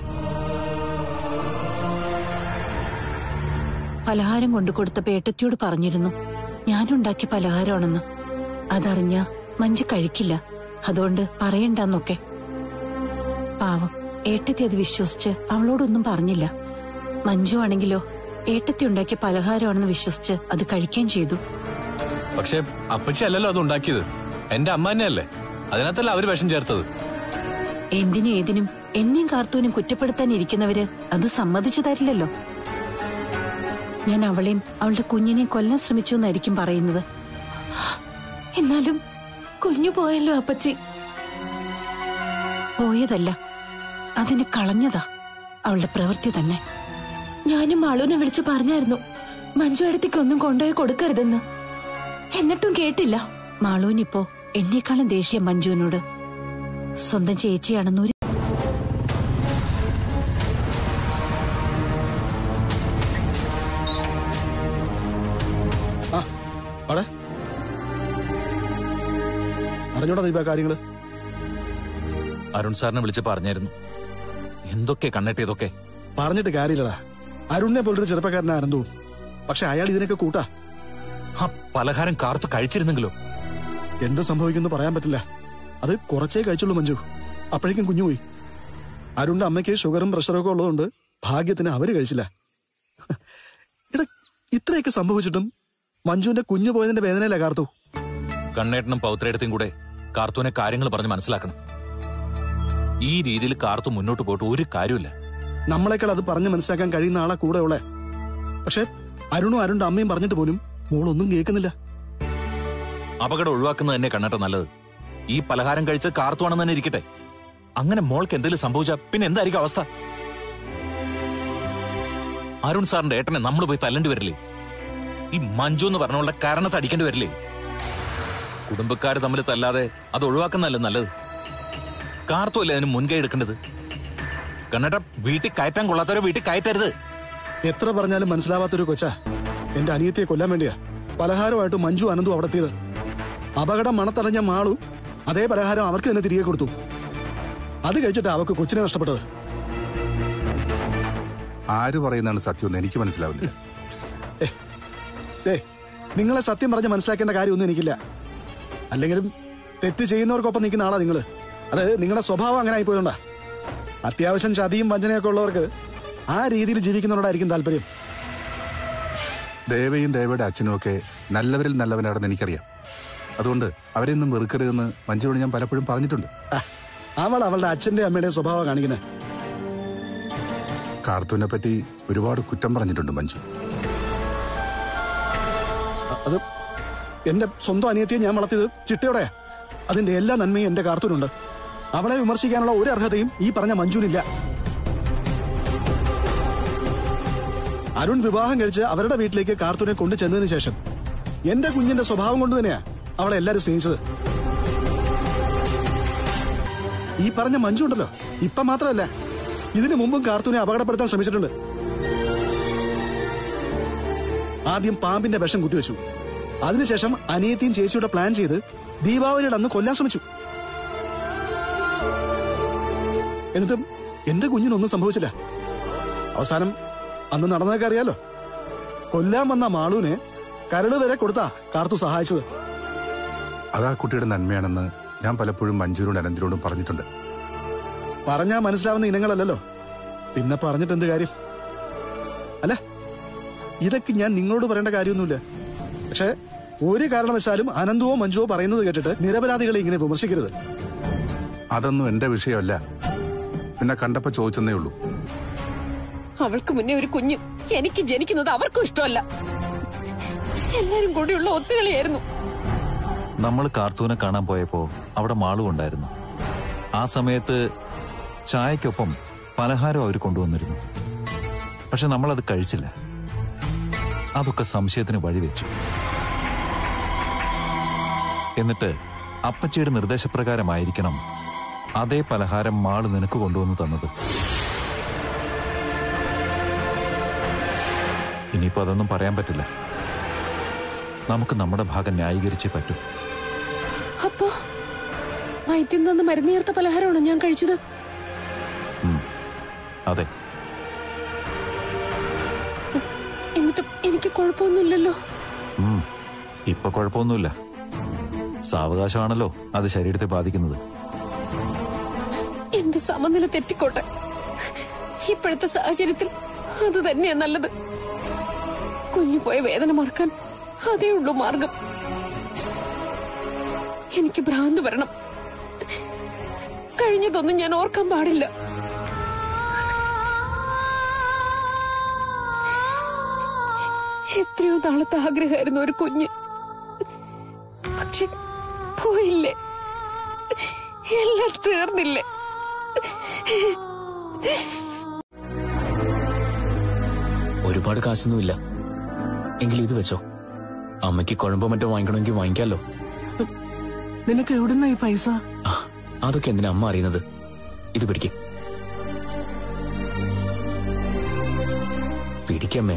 പലഹാരം കൊണ്ടുകൊടുത്തപ്പോ ഏട്ടത്തിയോട് പറഞ്ഞിരുന്നു ഞാനുണ്ടാക്കിയ പലഹാരമാണെന്ന്. അതറിഞ്ഞ മഞ്ജു കഴിക്കില്ല, അതുകൊണ്ട് പറയണ്ടെന്നൊക്കെ. പാവം ഏട്ടത്തി അത് വിശ്വസിച്ച് അവളോടൊന്നും പറഞ്ഞില്ല. മഞ്ജു ആണെങ്കിലോ ഏട്ടത്തി ഉണ്ടാക്കിയ പലഹാരമാണെന്ന് വിശ്വസിച്ച് അത് കഴിക്കുകയും ചെയ്തു. പക്ഷെ അപ്പച്ചി അല്ലല്ലോ അത് ഉണ്ടാക്കിയത്, എന്റെ അമ്മ തന്നെയല്ലേ. അതിനകത്തല്ല അവര് വിഷം ചേർത്തത്. എന്തിനും ഏതിനും എന്നെയും കാർത്തൂനും കുറ്റപ്പെടുത്താൻ ഇരിക്കുന്നവര് അത് സമ്മതിച്ചു തരില്ലല്ലോ. ഞാൻ അവളെയും അവളുടെ കുഞ്ഞിനെയും കൊല്ലാൻ ശ്രമിച്ചു എന്നായിരിക്കും പറയുന്നത്. എന്നാലും കുഞ്ഞു പോയല്ലോ അപ്പച്ചി. പോയതല്ല, അതിനെ കളഞ്ഞതാ അവളുടെ പ്രവൃത്തി തന്നെ. ഞാനും മാളൂനെ വിളിച്ചു പറഞ്ഞായിരുന്നു മഞ്ജു അടുത്തേക്ക് ഒന്നും കൊണ്ടുപോയി കൊടുക്കരുതെന്ന്. എന്നിട്ടും കേട്ടില്ല. മാളൂനിപ്പോ എന്നെക്കാളും ദേഷ്യം മഞ്ജുവിനോട്. സ്വന്തം ചേച്ചിയാണെന്നൊരു അറിഞ്ഞോടാ ദീപ കാര്യങ്ങള്? അരുൺ സാറിനെ വിളിച്ച് പറഞ്ഞായിരുന്നു. എന്തൊക്കെ കണ്ണെട്ടിയതൊക്കെ പറഞ്ഞിട്ട് കാര്യമില്ലടാ. അരുണിനെ പോലൊരു ചെറുപ്പക്കാരനായിരുന്നു, പക്ഷെ അയാൾ ഇതിനൊക്കെ കൂട്ടാ. ആ പലഹാരം കാർത്തു കഴിച്ചിരുന്നെങ്കിലോ? എന്ത് സംഭവിക്കുന്നു പറയാൻ പറ്റില്ല. അത് കുറച്ചേ കഴിച്ചുള്ളൂ മഞ്ജു, അപ്പോഴേക്കും കുഞ്ഞുപോയി. അരുണിന്റെ അമ്മയ്ക്ക് ഷുഗറും പ്രഷറും ഒക്കെ ഉള്ളതുകൊണ്ട് ഭാഗ്യത്തിന് അവര് കഴിച്ചില്ല. ഇട ഇത്രയൊക്കെ സംഭവിച്ചിട്ടും മഞ്ജുവിന്റെ കുഞ്ഞു പോയതിന്റെ വേദനയില്ല കാർത്തു. കണ്ണേട്ടനും പൗത്രേടത്തും കൂടെ കാർത്തുവിനെ കാര്യങ്ങൾ പറഞ്ഞ് മനസ്സിലാക്കണം. ഈ രീതിയിൽ കാർത്തു മുന്നോട്ട് പോയിട്ട് ഒരു കാര്യമില്ല. നമ്മളെക്കാൾ അത് പറഞ്ഞ് മനസ്സിലാക്കാൻ കഴിയുന്ന ആളാ കൂടെ ഉള്ളേ. പക്ഷെ അരുണും അരുണിന്റെ അമ്മയും പറഞ്ഞിട്ട് പോലും മോളൊന്നും കേൾക്കുന്നില്ല. അപകടം ഒഴിവാക്കുന്നത് തന്നെ കണ്ണേട്ട നല്ലത്. ഈ പലഹാരം കഴിച്ച് കാർത്തുവാണെന്ന് തന്നെ ഇരിക്കട്ടെ. അങ്ങനെ മോൾക്ക് എന്തെങ്കിലും സംഭവിച്ചാ പിന്നെ എന്തായിരിക്കും അവസ്ഥ? അരുൺ സാറിന്റെ ഏട്ടനെ നമ്മൾ പോയി തല്ലേണ്ടി വരില്ലേ? ഈ മഞ്ജു എന്ന് പറഞ്ഞുള്ള കാരണത്തെ അടിക്കേണ്ടി വരില്ലേ? കുടുംബക്കാര് തമ്മിൽ തല്ലാതെ അത് ഒഴിവാക്കുന്നതല്ലേ നല്ലത്. കാർത്തുവല്ലേ അതിന് മുൻകൈ എടുക്കേണ്ടത്. കണ്ണേട്ട വീട്ടിൽ കയറ്റാൻ കൊള്ളാത്തവരെ വീട്ടിൽ കയറ്റരുത്. എത്ര പറഞ്ഞാലും മനസ്സിലാവാത്തൊരു കൊച്ചാ എന്റെ അനിയത്തിയെ കൊല്ലാൻ വേണ്ടിയാ പലഹാരമായിട്ട് മഞ്ജു അനന്തു അവിടെ എത്തിയത്. അപകടം മണത്തറിഞ്ഞ മാളു അതേ പലഹാരം അവർക്ക് തന്നെ തിരികെ കൊടുത്തു. അത് കഴിച്ചിട്ട് അവക്ക് കൊച്ചിനെ നഷ്ടപ്പെട്ടത്. ആര് പറയുന്നതാണ് സത്യം എനിക്ക് മനസ്സിലാവുന്നില്ല. നിങ്ങളെ സത്യം പറഞ്ഞ് മനസ്സിലാക്കേണ്ട കാര്യമൊന്നും എനിക്കില്ല. അല്ലെങ്കിലും തെറ്റ് ചെയ്യുന്നവർക്കൊപ്പം നിൽക്കുന്ന ആളാ നിങ്ങള്. അത് നിങ്ങളുടെ സ്വഭാവം അങ്ങനെ ആയിപ്പോയതുകൊണ്ടാ. അത്യാവശ്യം ചതിയും വഞ്ചനയൊക്കെ ഉള്ളവർക്ക് ആ രീതിയിൽ ജീവിക്കുന്നവരോടായിരിക്കും താല്പര്യം. ദേവയും ദേവയുടെ അച്ഛനും ഒക്കെ നല്ലവരിൽ നല്ലവനാണെന്ന് എനിക്കറിയാം. അതുകൊണ്ട് അവരെയൊന്നും വെറുക്കരുതെന്ന് മഞ്ജുവിനോട് ഞാൻ പലപ്പോഴും പറഞ്ഞിട്ടുണ്ട്. അവൾ അവളുടെ അച്ഛന്റെ അമ്മയുടെ സ്വഭാവം കാണിക്കുന്നത്. കാർത്തൂനെ പറ്റി ഒരുപാട് കുറ്റം പറഞ്ഞിട്ടുണ്ട് മഞ്ജു. അത് എന്റെ സ്വന്തം അനിയത്തിയെ ഞാൻ വളർത്തിയത് ചിട്ടയോടെ. അതിന്റെ എല്ലാ നന്മയും എന്റെ കാർത്തൂനുണ്ട്. അവളെ വിമർശിക്കാനുള്ള ഒരു അർഹതയും ഈ പറഞ്ഞ മഞ്ജുവിനില്ല. അരുൺ വിവാഹം കഴിച്ച് അവരുടെ വീട്ടിലേക്ക് കാർത്തൂനെ കൊണ്ടു ചെന്നതിന് ശേഷം എന്റെ കുഞ്ഞിന്റെ സ്വഭാവം കൊണ്ട് തന്നെയാ അവളെ എല്ലാരും സ്നേഹിച്ചത്. ഈ പറഞ്ഞ മഞ്ജു ഉണ്ടല്ലോ, ഇപ്പൊ മാത്രമല്ല ഇതിനു മുമ്പും കാർത്തൂനെ അപകടപ്പെടുത്താൻ ശ്രമിച്ചിട്ടുണ്ട്. ആദ്യം പാമ്പിന്റെ വിഷം കുത്തിവെച്ചു. അതിനുശേഷം അനിയത്തിയും ചേച്ചിയുടെ പ്ലാൻ ചെയ്ത് ദീപാവലിയുടെ അന്ന് കൊല്ലാൻ ശ്രമിച്ചു. എന്നിട്ടും എന്റെ കുഞ്ഞിനൊന്നും സംഭവിച്ചില്ല. അവസാനം അന്ന് നടന്നതൊക്കെ അറിയാലോ. കൊല്ലാൻ വന്ന മാളൂനെ കരട് വരെ കൊടുത്താ കാർത്തു സഹായിച്ചത്. അതാ കുട്ടിയുടെ നന്മയാണെന്ന് ഞാൻ പലപ്പോഴും മഞ്ജുവിനോടും അനന്തിനോടും പറഞ്ഞിട്ടുണ്ട്. പറഞ്ഞാ മനസ്സിലാവുന്ന ഇനങ്ങളല്ലല്ലോ, പിന്നെ പറഞ്ഞിട്ട് എന്ത് കാര്യം? അല്ല, ഇതൊക്കെ ഞാൻ നിങ്ങളോട് പറയേണ്ട കാര്യമൊന്നുമില്ല. പക്ഷെ ഒരു കാരണവശാലും അനന്തുവോ മഞ്ജുവോ പറയുന്നത് കേട്ടിട്ട് നിരപരാധികളെ ഇങ്ങനെ വിമർശിക്കരുത്. അതൊന്നും എന്റെ വിഷയമല്ല. പിന്നെ കണ്ടപ്പോ ചോദിച്ചെന്നേ ഉള്ളൂ. അവൾക്ക് മുന്നേ ഒരു കുഞ്ഞ് എനിക്ക് ജനിക്കുന്നത് അവർക്കും ഇഷ്ടമല്ല. എല്ലാരും കൂടിയുള്ള ഒത്തുകളിയായിരുന്നു. നമ്മൾ കാർത്തൂനെ കാണാൻ പോയപ്പോ അവിടെ മാളും ഉണ്ടായിരുന്നു. ആ സമയത്ത് ചായക്കൊപ്പം പലഹാരം അവർ കൊണ്ടുവന്നിരുന്നു. പക്ഷെ നമ്മളത് കഴിച്ചില്ല. അതൊക്കെ സംശയത്തിന് വഴിവെച്ചു. എന്നിട്ട് അപ്പച്ചിയുടെ നിർദ്ദേശപ്രകാരമായിരിക്കണം അതേ പലഹാരം മാള് നിനക്ക് കൊണ്ടുവന്ന് തന്നത്. ഇനിയിപ്പോ അതൊന്നും പറയാൻ പറ്റില്ല. നമുക്ക് നമ്മുടെ ഭാഗം ന്യായീകരിച്ചേ പറ്റൂ. അപ്പോ വൈദ്യം തന്ന മരുന്ന് ചേർത്ത പലഹാരമാണോ ഞാൻ കഴിച്ചത്? അതെ. എന്നിട്ടും എനിക്ക് കുഴപ്പമൊന്നുമില്ലല്ലോ. ഇപ്പൊ കുഴപ്പമൊന്നുമില്ല. സാവകാശമാണല്ലോ അത് ശരീരത്തെ ബാധിക്കുന്നത്. എന്റെ സമനില തെറ്റിക്കോട്ടെ. ഇപ്പോഴത്തെ സാഹചര്യത്തിൽ അത് തന്നെയാ നല്ലത്. കുഞ്ഞു പോയ വേദന മറക്കാൻ അതേ ഉള്ളൂ മാർഗം. എനിക്ക് ഭ്രാന്ത് വരണം. കഴിഞ്ഞതൊന്നും ഞാൻ ഓർക്കാൻ പാടില്ല. എത്രയോ നാളത്തെ ആഗ്രഹമായിരുന്നു ഒരു കുഞ്ഞ്. പക്ഷെ പോയില്ലേ, എല്ലാം തീർന്നില്ലേ. ഒരുപാട് കാശൊന്നുമില്ല. എങ്കിലും ഇത് വെച്ചോ. അമ്മയ്ക്ക് കുഴമ്പോ മറ്റോ വാങ്ങിക്കണമെങ്കിൽ വാങ്ങിക്കാലോ. നിനക്ക് എവിടുന്ന ഈ പൈസ? അതൊക്കെ എന്തിനാ അമ്മ അറിയുന്നത്? ഇത് പിടിക്ക. പിടിക്കമ്മേ.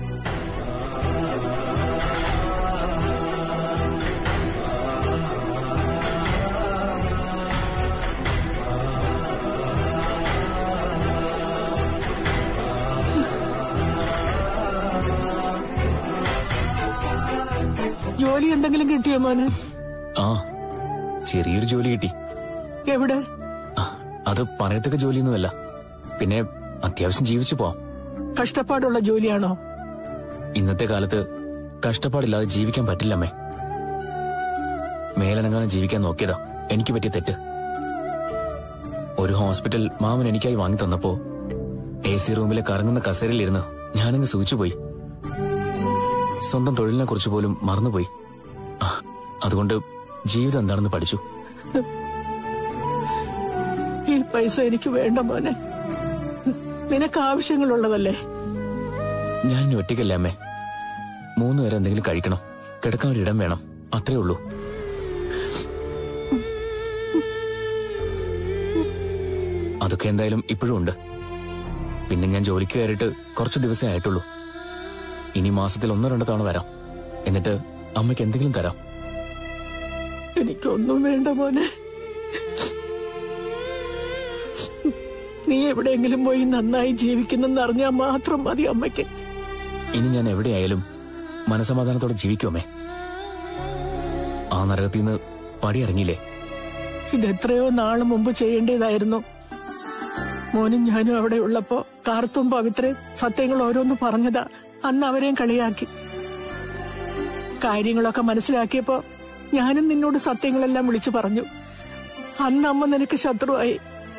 ജോലി എന്തെങ്കിലും കിട്ടിയോ മോന്? ആ, ചെറിയൊരു ജോലി കിട്ടി. എവിടെ? അത് പറയത്തക്ക ജോലിയൊന്നുമല്ല. പിന്നെ അത്യാവശ്യം ജീവിച്ചു പോവാം. കഷ്ടപ്പാടുള്ള ജോലിയാണോ? ഇന്നത്തെ കാലത്ത് കഷ്ടപ്പാടില്ലാതെ ജീവിക്കാൻ പറ്റില്ലമ്മേ. മേലനങ്ങാതെ ജീവിക്കാൻ നോക്കിയതാ എനിക്ക് പറ്റിയ തെറ്റ്. ഒരു ഹോസ്പിറ്റൽ മാമൻ എനിക്കായി വാങ്ങി തന്നപ്പോ എ സി റൂമിലെ കറങ്ങുന്ന കസേരയിലിരുന്ന് ഞാനങ്ങ് സൂചിച്ചുപോയി. സ്വന്തം തൊഴിലിനെ കുറിച്ച് പോലും മറന്നുപോയി. അതുകൊണ്ട് ജീവിതം എന്താണെന്ന് പഠിച്ചു. ഈ പൈസ എനിക്ക് വേണ്ട മോനെ. നിനക്ക് ആവശ്യങ്ങളുള്ളതല്ലേ? ഞാൻ ഇനി ഒറ്റയ്ക്കല്ലേ അമ്മേ. മൂന്ന് പേരെ എന്തെങ്കിലും കഴിക്കണം, കിടക്കാൻ ഒരിടം വേണം, അത്രേ ഉള്ളൂ. അതൊക്കെ എന്തായാലും ഇപ്പോഴും ഉണ്ട്. പിന്നെ ഞാൻ ജോലിക്ക് കയറിയിട്ട് കുറച്ചു ദിവസമേ ആയിട്ടുള്ളൂ. ഇനി മാസത്തിൽ ഒന്നോ രണ്ടോ തവണ വരാം. എന്നിട്ട് അമ്മയ്ക്ക് എന്തെങ്കിലും തരാം. എനിക്കൊന്നും വേണ്ട മോനെ. നീ എവിടെയെങ്കിലും പോയി നന്നായി ജീവിക്കുന്നെന്ന് അറിഞ്ഞാൽ മാത്രം മതി അമ്മയ്ക്ക്. ഇനി ഞാൻ എവിടെയായാലും മനസമാധാനത്തോടെ ജീവിക്കുമേ. ആ നരകത്തിൽ നിന്ന് പടിയിറങ്ങിയില്ലേ? ഇതെത്രയോ നാള് മുമ്പ് ചെയ്യേണ്ടതായിരുന്നു. മോനും ഞാനും അവിടെ ഉള്ളപ്പോ കാർത്തും പവിത്രയും സത്യങ്ങൾ ഓരോന്ന് പറഞ്ഞതാ. അന്ന് അവരെയും കളിയാക്കി. കാര്യങ്ങളൊക്കെ മനസ്സിലാക്കിയപ്പോ ഞാനും നിന്നോട് സത്യങ്ങളെല്ലാം വിളിച്ചു പറഞ്ഞു. അന്ന് അമ്മ നിനക്ക് ശത്രുവായി.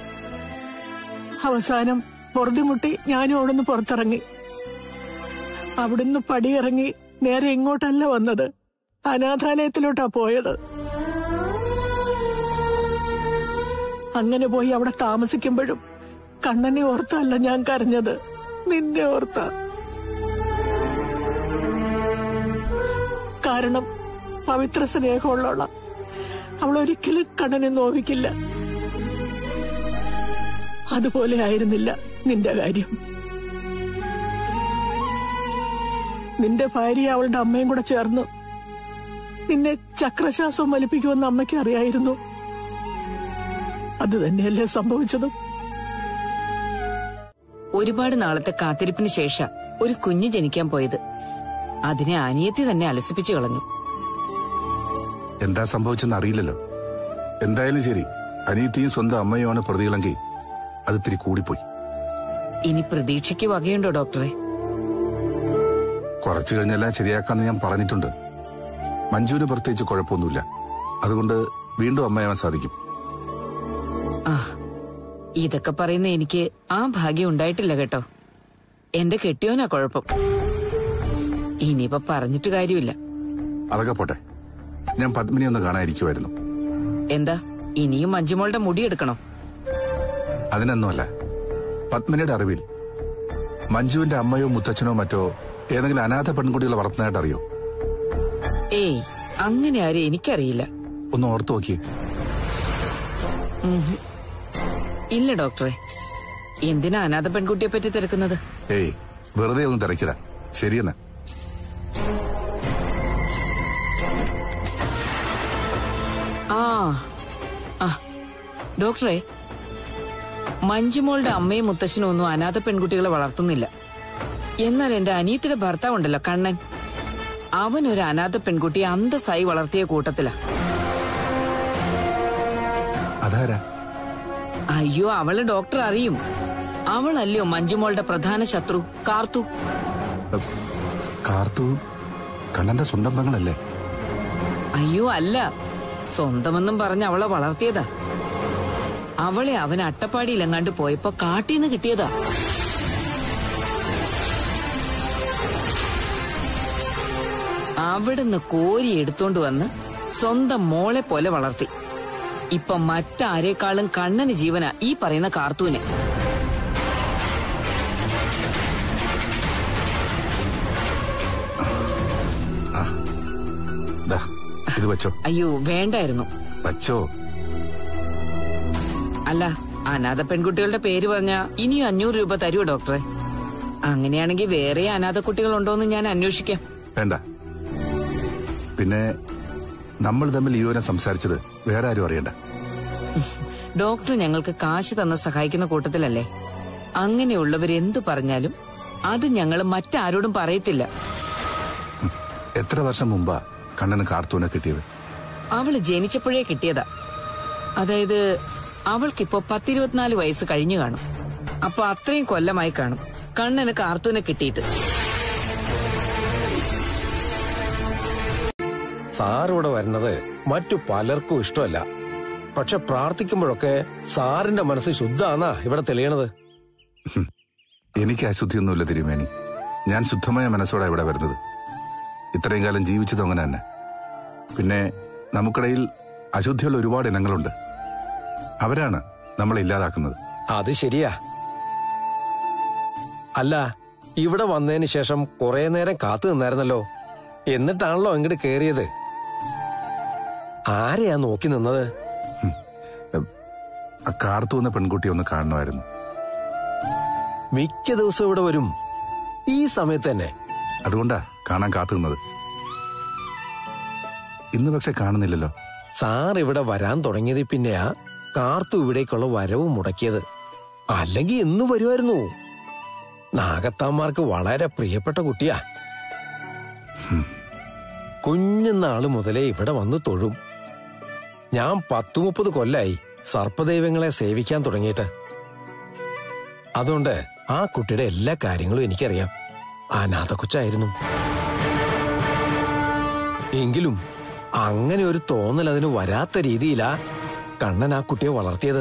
അവസാനം പൊറുതിമുട്ടി ഞാനും അവിടുന്ന് പുറത്തിറങ്ങി. അവിടുന്ന് പടിയിറങ്ങി നേരെ ഇങ്ങോട്ടല്ല വന്നത്, അനാഥാലയത്തിലോട്ടാ പോയത്. അങ്ങനെ പോയി അവിടെ താമസിക്കുമ്പോഴും കണ്ണനെ ഓർത്തല്ല ഞാൻ കരഞ്ഞത്, നിന്നെ ഓർത്ത. കാരണം പവിത്ര സ്നേഹമുള്ള അവൾ ഒരിക്കലും കണ്ണനെ നോവിക്കില്ല. അതുപോലെ ആയിരുന്നില്ല നിന്റെ കാര്യം. നിന്റെ ഭാര്യ അവളുടെ അമ്മയും കൂടെ ചേർന്ന് നിന്നെ ചക്രശ്വാസം വലിപ്പിക്കുമെന്ന് അമ്മയ്ക്ക് അറിയായിരുന്നു. അത് തന്നെയല്ലേ സംഭവിച്ചതും. ഒരുപാട് നാളത്തെ കാത്തിരിപ്പിന് ശേഷം ഒരു കുഞ്ഞ് ജനിക്കാൻ പോയത്. അതിനെ അനിയത്തി തന്നെ അലസിപ്പിച്ചു കളഞ്ഞു. എന്താ സംഭവിച്ചെന്ന് അറിയില്ലല്ലോ. എന്തായാലും ശരി, അനിയത്തിയും സ്വന്തം അമ്മയുമാണ് പ്രതികളെങ്കിൽ അത് ഇത്തിരി കൂടിപ്പോയി. ഇനി പ്രതീക്ഷയ്ക്ക് വകയുണ്ടോ ഡോക്ടറെ? കുറച്ചു കഴിഞ്ഞെല്ലാം ശരിയാക്കാന്ന് ഞാൻ പറഞ്ഞിട്ടുണ്ട്. മഞ്ജുവിന് പ്രത്യേകിച്ച് കുഴപ്പമൊന്നുമില്ല. അതുകൊണ്ട് വീണ്ടും അമ്മയാവാൻ സാധിക്കും. ആ, ഇതൊക്കെ പറയുന്ന എനിക്ക് ആ ഭാഗ്യം ഉണ്ടായിട്ടില്ല കേട്ടോ. എന്റെ കെട്ടിയോനാ കുഴപ്പം. ഇനിയിപ്പോ പറഞ്ഞിട്ട് കാര്യമില്ല. അതൊക്കെ പോട്ടെ, ഞാൻ പത്മിനി ഒന്ന് കാണാതിരിക്കുമായിരുന്നു. എന്താ, ഇനിയും മഞ്ജുമോളുടെ മുടി എടുക്കണോ? അതിനൊന്നുമല്ല. പത്മിനിയുടെ അറിവിൽ മഞ്ജുവിന്റെ അമ്മയോ മുത്തച്ഛനോ മറ്റോ ഏതെങ്കിലും അനാഥ പെൺകുട്ടികളെ വളർത്തുന്നതായിട്ട് അറിയോ? ഏയ്, അങ്ങനെ ആരും എനിക്കറിയില്ല. ഒന്ന് ഓർത്തു നോക്കിയേ. ഇല്ല ഡോക്ടറെ. എന്തിനാ അനാഥ പെൺകുട്ടിയെ പറ്റി തിരക്കുന്നത്? ഏയ്, വെറുതെ ഒന്നും തിരക്കില്ല. ശരിയെന്നാ. ആ ആ ഡോക്ടറെ, മഞ്ജുമോളുടെ അമ്മയും മുത്തശ്ശനും ഒന്നും അനാഥ പെൺകുട്ടികളെ വളർത്തുന്നില്ല. എന്നാൽ എന്റെ അനിയത്തിയുടെ ഭർത്താവുണ്ടല്ലോ കണ്ണൻ, അവൻ ഒരു അനാഥ പെൺകുട്ടിയെ അന്തസ്സായി വളർത്തിയ കൂട്ടത്തിലാ. അതാരാ? അയ്യോ, അവള് ഡോക്ടർ അറിയും. അവളല്ലയോ മഞ്ജുമോളുടെ പ്രധാന ശത്രു കാർത്തു. കാർത്തു കണ്ണന്റെ സ്വന്തം പെങ്ങളല്ലേ? അയ്യോ അല്ല, സ്വന്തമെന്നും പറഞ്ഞ് അവളെ വളർത്തിയതാ. അവളെ അവൻ അട്ടപ്പാടിയിലെങ്ങാണ്ട് പോയപ്പോ കാട്ടീന്ന് കിട്ടിയതാ. അവിടുന്ന് കോരി എടുത്തോണ്ട് വന്ന് സ്വന്തം മോളെ പോലെ വളർത്തി. ഇപ്പൊ മറ്റാരേക്കാളും കണ്ണന് ജീവനാ ഈ പറയുന്ന കാർത്തൂന്. ഇത് വെച്ചോ. അയ്യോ വേണ്ടായിരുന്നു. വച്ചോ. അല്ല, അനാഥ പെൺകുട്ടികളുടെ പേര് പറഞ്ഞാ ഇനിയും അഞ്ഞൂറ് രൂപ തരുമോ ഡോക്ടറെ? അങ്ങനെയാണെങ്കിൽ വേറെ അനാഥ കുട്ടികളുണ്ടോന്ന് ഞാൻ അന്വേഷിക്കാം. വേണ്ട. പിന്നെ നമ്മൾ തമ്മിൽ യുവനെ സംസാരിച്ചത് വേറെ ആരും അറിയണ്ട. ഡോക്ടർ ഞങ്ങൾക്ക് കാശ് തന്ന് സഹായിക്കുന്ന കൂട്ടത്തിലല്ലേ. അങ്ങനെയുള്ളവരെന്തു പറഞ്ഞാലും അത് ഞങ്ങൾ മറ്റാരോടും പറയത്തില്ല. എത്ര വർഷം മുമ്പാ കണ്ണന് കാർത്തൂനെ കിട്ടിയത്? അവള് ജനിച്ചപ്പോഴേ കിട്ടിയതാ. അതായത് അവൾക്കിപ്പോ പത്തിരുപത്തിനാല് വയസ്സ് കഴിഞ്ഞു കാണും. അപ്പൊ അത്രയും കൊല്ലമായി കാണും കണ്ണന് കാർത്തൂനെ കിട്ടിയിട്ട്. സാറിവിടെ വരുന്നത് മറ്റു പലർക്കും ഇഷ്ടമല്ല. പക്ഷെ പ്രാർത്ഥിക്കുമ്പോഴൊക്കെ സാറിന്റെ മനസ്സ് ശുദ്ധാന്നാ ഇവിടെ തെളിയണത്. എനിക്ക് അശുദ്ധിയൊന്നുമില്ല തിരുമേനി. ഞാൻ ശുദ്ധമായ മനസ്സോടെ ഇവിടെ വരുന്നത്. ഇത്രയും കാലം ജീവിച്ചത് അങ്ങനെ തന്നെ. പിന്നെ നമുക്കിടയിൽ അശുദ്ധിയുള്ള ഒരുപാട് ഇനങ്ങളുണ്ട്. അവരാണ് നമ്മളെ ഇല്ലാതാക്കുന്നത്. അത് ശരിയാ. അല്ല, ഇവിടെ വന്നതിന് ശേഷം കുറെ നേരം കാത്തു നിന്നായിരുന്നല്ലോ. എന്നിട്ടാണല്ലോ ഇങ്ങോട്ട് കേറിയത്. ആരെയാ നോക്കി നിന്നത്? ആ കാർത്തു എന്ന പെൺകുട്ടി ഒന്ന് കാണണമായിരുന്നു. മിക്ക ദിവസവും ഇവിടെ വരും ഈ സമയത്ത് തന്നെ. അതുകൊണ്ടാ കാണാൻ കാത്തു നിന്നത്. ഇന്ന് പക്ഷെ കാണുന്നില്ലല്ലോ. സാർ ഇവിടെ വരാൻ തുടങ്ങിയത് പിന്നെയാ കാർത്തു ഇവിടേക്കുള്ള വരവ് മുടക്കിയത്. അല്ലെങ്കിൽ ഇന്ന് വരുമായിരുന്നു. നാഗത്താന്മാർക്ക് വളരെ പ്രിയപ്പെട്ട കുട്ടിയാ. കുഞ്ഞുനാള് മുതലേ ഇവിടെ വന്ന് തൊഴും. ഞാൻ പത്തു മുപ്പത് കൊല്ലായി സർപ്പദൈവങ്ങളെ സേവിക്കാൻ തുടങ്ങിയിട്ട്. അതുകൊണ്ട് ആ കുട്ടിയുടെ എല്ലാ കാര്യങ്ങളും എനിക്കറിയാം. അനാഥ കൊച്ചായിരുന്നു. എങ്കിലും അങ്ങനെ ഒരു തോന്നൽ അതിന് വരാത്ത രീതിയിലാ കണ്ണൻ ആ കുട്ടിയെ വളർത്തിയത്.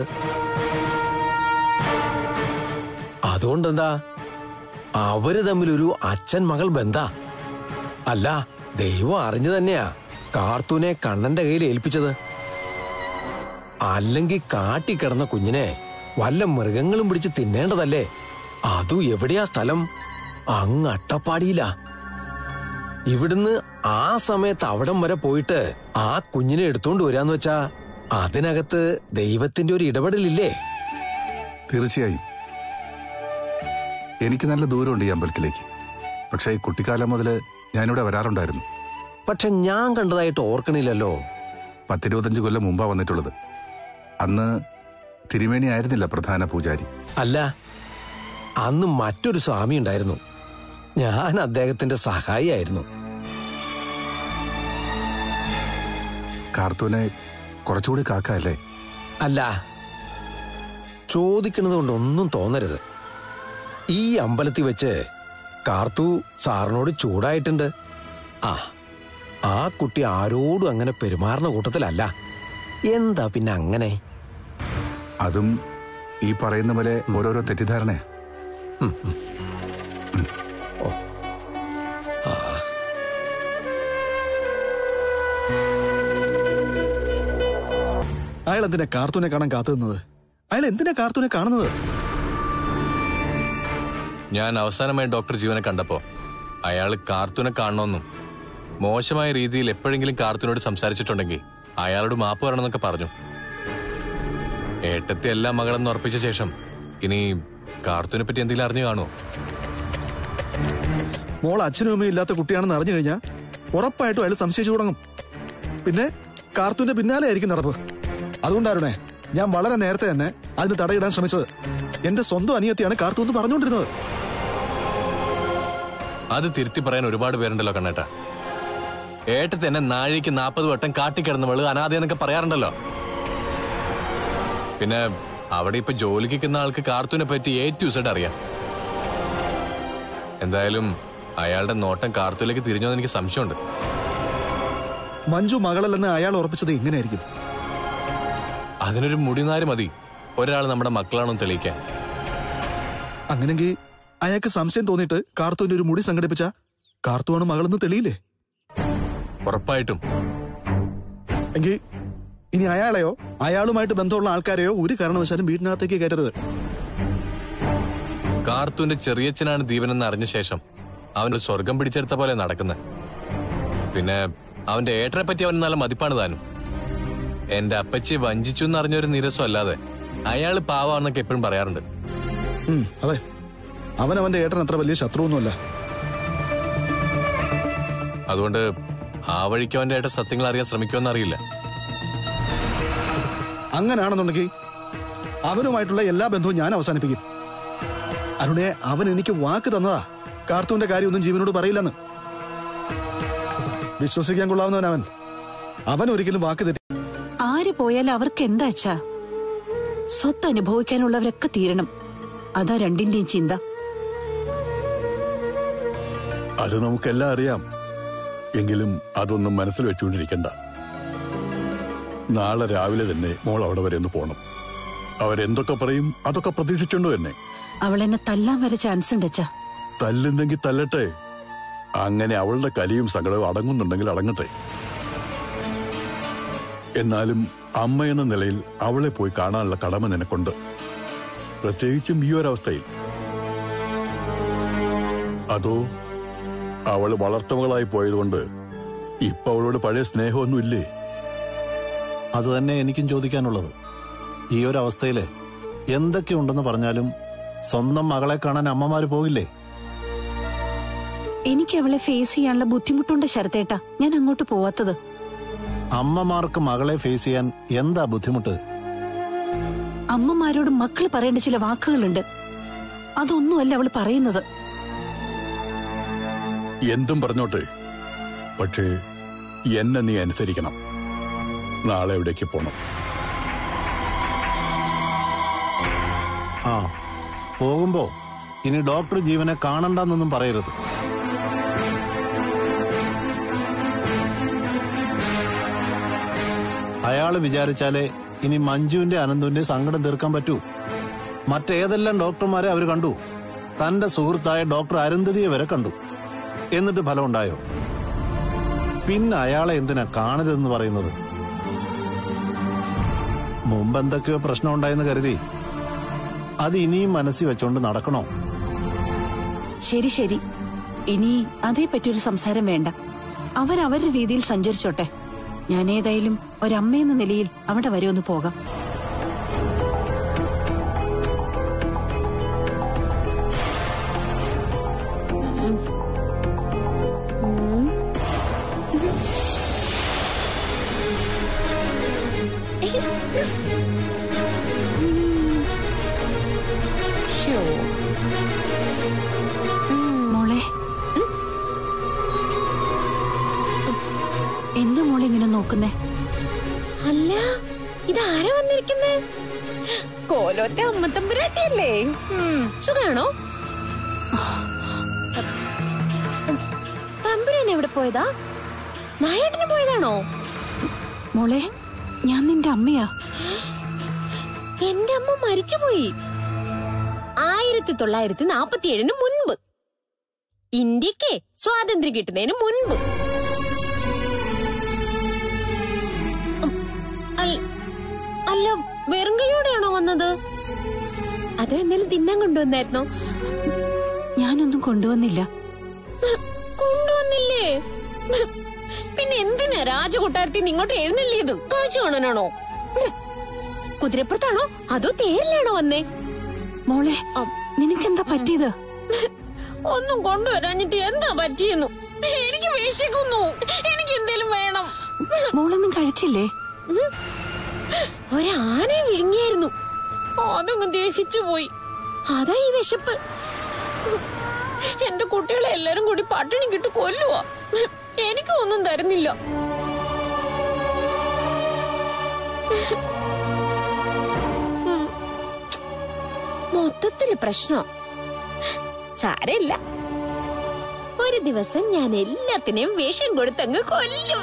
അതുകൊണ്ടെന്താ, അവര് തമ്മിലൊരു അച്ഛൻ മകൾ ബന്ധാ. അല്ല, ദൈവം അറിഞ്ഞു തന്നെയാ കാർത്തൂനെ കണ്ണന്റെ കയ്യിൽ ഏൽപ്പിച്ചത്. അല്ലെങ്കിൽ കാട്ടിക്കിടന്ന കുഞ്ഞിനെ വല്ല മൃഗങ്ങളും പിടിച്ച് തിന്നേണ്ടതല്ലേ? അതും എവിടെയാ സ്ഥലം? അങ്ങ് അട്ടപ്പാടിയില്ല. ഇവിടുന്ന് ആ സമയത്ത് അവിടം വരെ പോയിട്ട് ആ കുഞ്ഞിനെ എടുത്തോണ്ട് വരാന്ന് വെച്ചാ അതിനകത്ത് ദൈവത്തിന്റെ ഒരു ഇടപെടലില്ലേ? തീർച്ചയായും. എനിക്ക് നല്ല ദൂരമുണ്ട് ഈ അമ്പലത്തിലേക്ക്. പക്ഷേ കുട്ടിക്കാലം മുതല് ഞാനിവിടെ വരാറുണ്ടായിരുന്നു. പക്ഷെ ഞാൻ കണ്ടതായിട്ട് ഓർക്കണില്ലല്ലോ. പത്തിരുപത്തഞ്ച് കൊല്ലം മുമ്പാ വന്നിട്ടുള്ളത്. അന്ന് തിരുമേനി ആയിരുന്നില്ല പ്രധാന പൂജാരി. അല്ല, അന്ന് മറ്റൊരു സ്വാമി ഉണ്ടായിരുന്നു. ഞാൻ അദ്ദേഹത്തിന്റെ സഹായിയായിരുന്നു. കാർത്തൂനെ കുറച്ചുകൂടി കാക്കല്ലേ? അല്ല, ചോദിക്കുന്നത് കൊണ്ടൊന്നും തോന്നരുത്. ഈ അമ്പലത്തിൽ വെച്ച് കാർത്തു സാറിനോട് ചൂടായിട്ടുണ്ട്. ആ ആ കുട്ടി ആരോടും അങ്ങനെ പെരുമാറുന്ന കൂട്ടത്തിലല്ല. എന്താ പിന്നെ അങ്ങനെ? അതും ഈ പറയുന്ന പോലെ ഓരോരോ തെറ്റിദ്ധാരണയാ. അയാൾ എന്തിനാ കാർത്തൂനെ കാണാൻ കാത്തു നിന്നത്? അയാൾ എന്തിനാ കാർത്തൂനെ കാണുന്നത്? ഞാൻ അവസാനമായി ഡോക്ടർ ജീവനെ കണ്ടപ്പോ അയാൾ കാർത്തൂനെ കാണണമെന്നും മോശമായ രീതിയിൽ എപ്പോഴെങ്കിലും കാർത്തൂനോട് സംസാരിച്ചിട്ടുണ്ടെങ്കിൽ അയാളോട് മാപ്പ് വരണമെന്നൊക്കെ പറഞ്ഞു. ഏട്ടത്തെ എല്ലാ മകളെന്ന് ഉറപ്പിച്ച ശേഷം ഇനി കാർത്തൂനെ പറ്റി എന്തെങ്കിലും അറിഞ്ഞു കാണുമോ? മോൾ അച്ഛനും അമ്മയും ഇല്ലാത്ത കുട്ടിയാണെന്ന് അറിഞ്ഞു കഴിഞ്ഞാൽ ഉറപ്പായിട്ടും അയാൾ സംശയിച്ചു തുടങ്ങും. പിന്നെ കാർത്തൂന്റെ പിന്നാലെ ആയിരിക്കും നടപ്പ്. അതുകൊണ്ടായിരുന്നേ ഞാൻ വളരെ നേരത്തെ തന്നെ അതിന് തടയിടാൻ ശ്രമിച്ചത്. എന്റെ സ്വന്തം അനിയത്തിയാണ് കാർത്തു എന്ന് പറഞ്ഞുകൊണ്ടിരുന്നത്. അത് തിരുത്തി പറയാൻ ഒരുപാട് പേരുണ്ടല്ലോ കണ്ണേട്ട. ഏട്ടത്തെ എന്നെ നാഴിക്ക് നാൽപ്പത് വട്ടം കാട്ടിക്കിടന്നവള് അനാഥയെന്നൊക്കെ പറയാറുണ്ടല്ലോ. പിന്നെ അവിടെ ഇപ്പൊ ജോലിക്ക് നിൽക്കുന്ന ആൾക്ക് കാർത്തൂനെ പറ്റി എ ടു സെഡ് അറിയാം. എന്തായാലും അയാളുടെ നോട്ടം കാർത്തൂലേക്ക് തിരിഞ്ഞോന്ന് എനിക്ക് സംശയമുണ്ട്. മഞ്ജു മകളല്ലെന്ന് അയാൾ ഉറപ്പിച്ചത് എങ്ങനെയായിരിക്കും? അതിനൊരു മുടിനാര് മതി ഒരാൾ നമ്മുടെ മക്കളാണെന്ന് തെളിയിക്കാൻ. അങ്ങനെങ്കിൽ അയാൾക്ക് സംശയം തോന്നിയിട്ട് കാർത്തൂന്റെ ഒരു മുടി സംഘടിപ്പിച്ച കാർത്തുവാണ് മകളെന്ന് തെളിയില്ലേ? ഉറപ്പായിട്ടും. എങ്കിൽ ഇനി അയാളെയോ അയാളുമായിട്ട് ബന്ധമുള്ള ആൾക്കാരെയോ ഒരു കാരണവശാലും വീടിനകത്തേക്ക് കയറ്റരുത്. കാർത്തൂന്റെ ചെറിയച്ഛനാണ് ദീപനെന്ന് അറിഞ്ഞ ശേഷം അവനൊരു സ്വർഗം പിടിച്ചെടുത്ത പോലെ നടക്കുന്നത്. പിന്നെ അവന്റെ ഏട്ടനെ പറ്റി അവന് നല്ല മതിപ്പാണ് താനും. എന്റെ അപ്പച്ചി വഞ്ചിച്ചു എന്നറിഞ്ഞൊരു നിരസം അല്ലാതെ അയാള് പാവാന്നൊക്കെ എപ്പോഴും പറയാറുണ്ട്. അതെ, അവൻ അവന്റെ ഏട്ടൻ അത്ര വലിയ ശത്രുവൊന്നുമല്ല. അതുകൊണ്ട് ആ വഴിക്ക് അവന്റെ ഏട്ടൻ സത്യങ്ങൾ അറിയാൻ ശ്രമിക്കുമെന്ന് അറിയില്ല. അങ്ങനാണെന്നുണ്ടെങ്കിൽ അവനുമായിട്ടുള്ള എല്ലാ ബന്ധവും ഞാൻ അവസാനിപ്പിക്കും. അരുണെ, അവൻ എനിക്ക് വാക്ക് തന്നതാ കാർത്തൂന്റെ കാര്യമൊന്നും ജീവനോട് പറയില്ലെന്ന്. വിശ്വസിക്കാൻ കൊള്ളാവുന്നവൻ അവൻ. അവൻ ഒരിക്കലും വാക്ക് തെറ്റി. ആര് പോയാലും അവർക്ക് എന്താ അച്ഛാ? സ്വത്ത് അനുഭവിക്കാനുള്ളവരൊക്കെ തീരണം. അതാ രണ്ടിന്റെയും ചിന്ത. അത് നമുക്കെല്ലാം അറിയാം. എങ്കിലും അതൊന്നും മനസ്സിൽ വെച്ചുകൊണ്ടിരിക്കണ്ട. നാളെ രാവിലെ തന്നെ മോൾ അവിടെ വരെ ഒന്ന് പോണം. അവരെന്തൊക്കെ പറയും അതൊക്കെ പ്രതീക്ഷിച്ചുണ്ടോ എന്നെ? അവൾ എന്നെ തല്ലാൻ വരെ ചാൻസ് ഉണ്ട് അച്ഛാ. തല്ലുന്നെങ്കിൽ തല്ലട്ടെ. അങ്ങനെ അവളുടെ കലിയും സങ്കടവും അടങ്ങുന്നുണ്ടെങ്കിൽ അടങ്ങട്ടെ. എന്നാലും അമ്മ എന്ന നിലയിൽ അവളെ പോയി കാണാനുള്ള കടമ നിനക്കുണ്ട്, പ്രത്യേകിച്ചും ഈ ഒരവസ്ഥയിൽ. അതോ അവള് വളർത്തുമകളായി പോയതുകൊണ്ട് ഇപ്പൊ അവളോട് പഴയ സ്നേഹമൊന്നുമില്ലേ? അത് തന്നെ എനിക്കും ചോദിക്കാനുള്ളത്. ഈ ഒരു അവസ്ഥയില് എന്തൊക്കെ ഉണ്ടെന്ന് പറഞ്ഞാലും സ്വന്തം മകളെ കാണാൻ അമ്മമാര് പോകില്ലേ? എനിക്ക് അവളെ ഫേസ് ചെയ്യാനുള്ള ബുദ്ധിമുട്ടുണ്ട് ശരത്തേട്ടാ, ഞാൻ അങ്ങോട്ട് പോവാത്തത്. അമ്മമാർക്ക് മകളെ ഫേസ് ചെയ്യാൻ എന്താ ബുദ്ധിമുട്ട്? അമ്മമാരോട് മക്കൾ പറയേണ്ട ചില വാക്കുകളുണ്ട്. അതൊന്നുമല്ല അവള് പറയുന്നത്. എന്തും പറഞ്ഞോട്ടെ, പക്ഷേ എന്നെ നീ അനുസരിക്കണം. നാളെ എവിടേക്ക് പോണം? ആ, പോകുമ്പോ ഇനി ഡോക്ടർ ജീവനെ കാണണ്ടെന്നൊന്നും പറയരുത്. അയാള് വിചാരിച്ചാലേ ഇനി മഞ്ജുവിന്റെ അനന്തുവിന്റെ സങ്കടം തീർക്കാൻ പറ്റൂ. മറ്റേതെല്ലാം ഡോക്ടർമാരെ അവർ കണ്ടു. തന്റെ സുഹൃത്തായ ഡോക്ടർ അരുന്ധതിയെ വരെ കണ്ടു. എന്നിട്ട് ഫലം ഉണ്ടായോ? പിന്നെ അയാളെ എന്തിനാ കാണരുതെന്ന് പറയുന്നത്? മുമ്പ് എന്തൊക്കെയോ പ്രശ്നം ഉണ്ടായെന്ന് കരുതി അത് ഇനിയും മനസ്സിൽ വെച്ചോണ്ട് നടക്കണോ? ശരി ശരി, ഇനി അതേപ്പറ്റിയൊരു സംസാരം വേണ്ട. അവരവരുടെ രീതിയിൽ സഞ്ചരിച്ചോട്ടെ. ഞാൻ ഏതായാലും ഒരമ്മയെന്ന നിലയിൽ അവിടെ വരെ ഒന്ന് പോകാം. മോളെ, എന്താ മോളെ ഇങ്ങനെ നോക്കുന്നേ? അല്ല, ഇതാരാ വന്നിരിക്കുന്നേ? കോലോത്തെ അമ്മത്തമ്പുരാട്ടിയല്ലേ? സുഖാണോ? തമ്പുരാൻ എവിടെ പോയതാ? നായേട്ടന് പോയതാണോ? മോളെ, ഞാൻ നിന്റെ അമ്മയാ. എന്റെ അമ്മ മരിച്ചുപോയി ആയിരത്തി തൊള്ളായിരത്തി നാപ്പത്തി ഏഴിന് മുൻപ്, ഇന്ത്യക്ക് സ്വാതന്ത്ര്യം കിട്ടുന്നതിന് മുൻപ്. അല്ല, വെറും കൈയോടെയാണോ വന്നത്? അതോ എന്തെങ്കിലും തിന്നാൻ കൊണ്ടുവന്നായിരുന്നോ? ഞാനൊന്നും കൊണ്ടുവന്നില്ല. കൊണ്ടുവന്നില്ലേ? പിന്നെ എന്തിനാ രാജകൊട്ടാരത്തിൽ ഇങ്ങോട്ട് എഴുന്നള്ളിയത്? കാഴ്ച കാണാനാണോ? കുതിരപ്പുറത്താണോ അതോ തേരിലാണോ വന്നേ? മോളെ, നിനക്കെന്താ പറ്റിയത്? ഒന്നും കൊണ്ടുവരാഞ്ഞിട്ട് എന്താ പറ്റിയെന്നു? എനിക്ക് വിശക്കുന്നു, എനിക്ക് എന്തേലും വേണം. മോളൊന്നും കഴിച്ചില്ലേ? ഒരാനയെ വിഴുങ്ങിയായിരുന്നു, അതങ്ങ് ദഹിച്ചു പോയി. അതാ ഈ വിശപ്പ്. എന്റെ കുട്ടികളെ എല്ലാരും കൂടി പട്ടിണി കിട്ട് കൊല്ലുവാ. എനിക്ക് ഒന്നും തരുന്നില്ല. മൊത്തത്തില് പ്രശ്നം. സാരമില്ല, ഒരു ദിവസം ഞാൻ എല്ലാത്തിനെയും വേഷം കൊടുത്തങ്ങ് കൊല്ലും.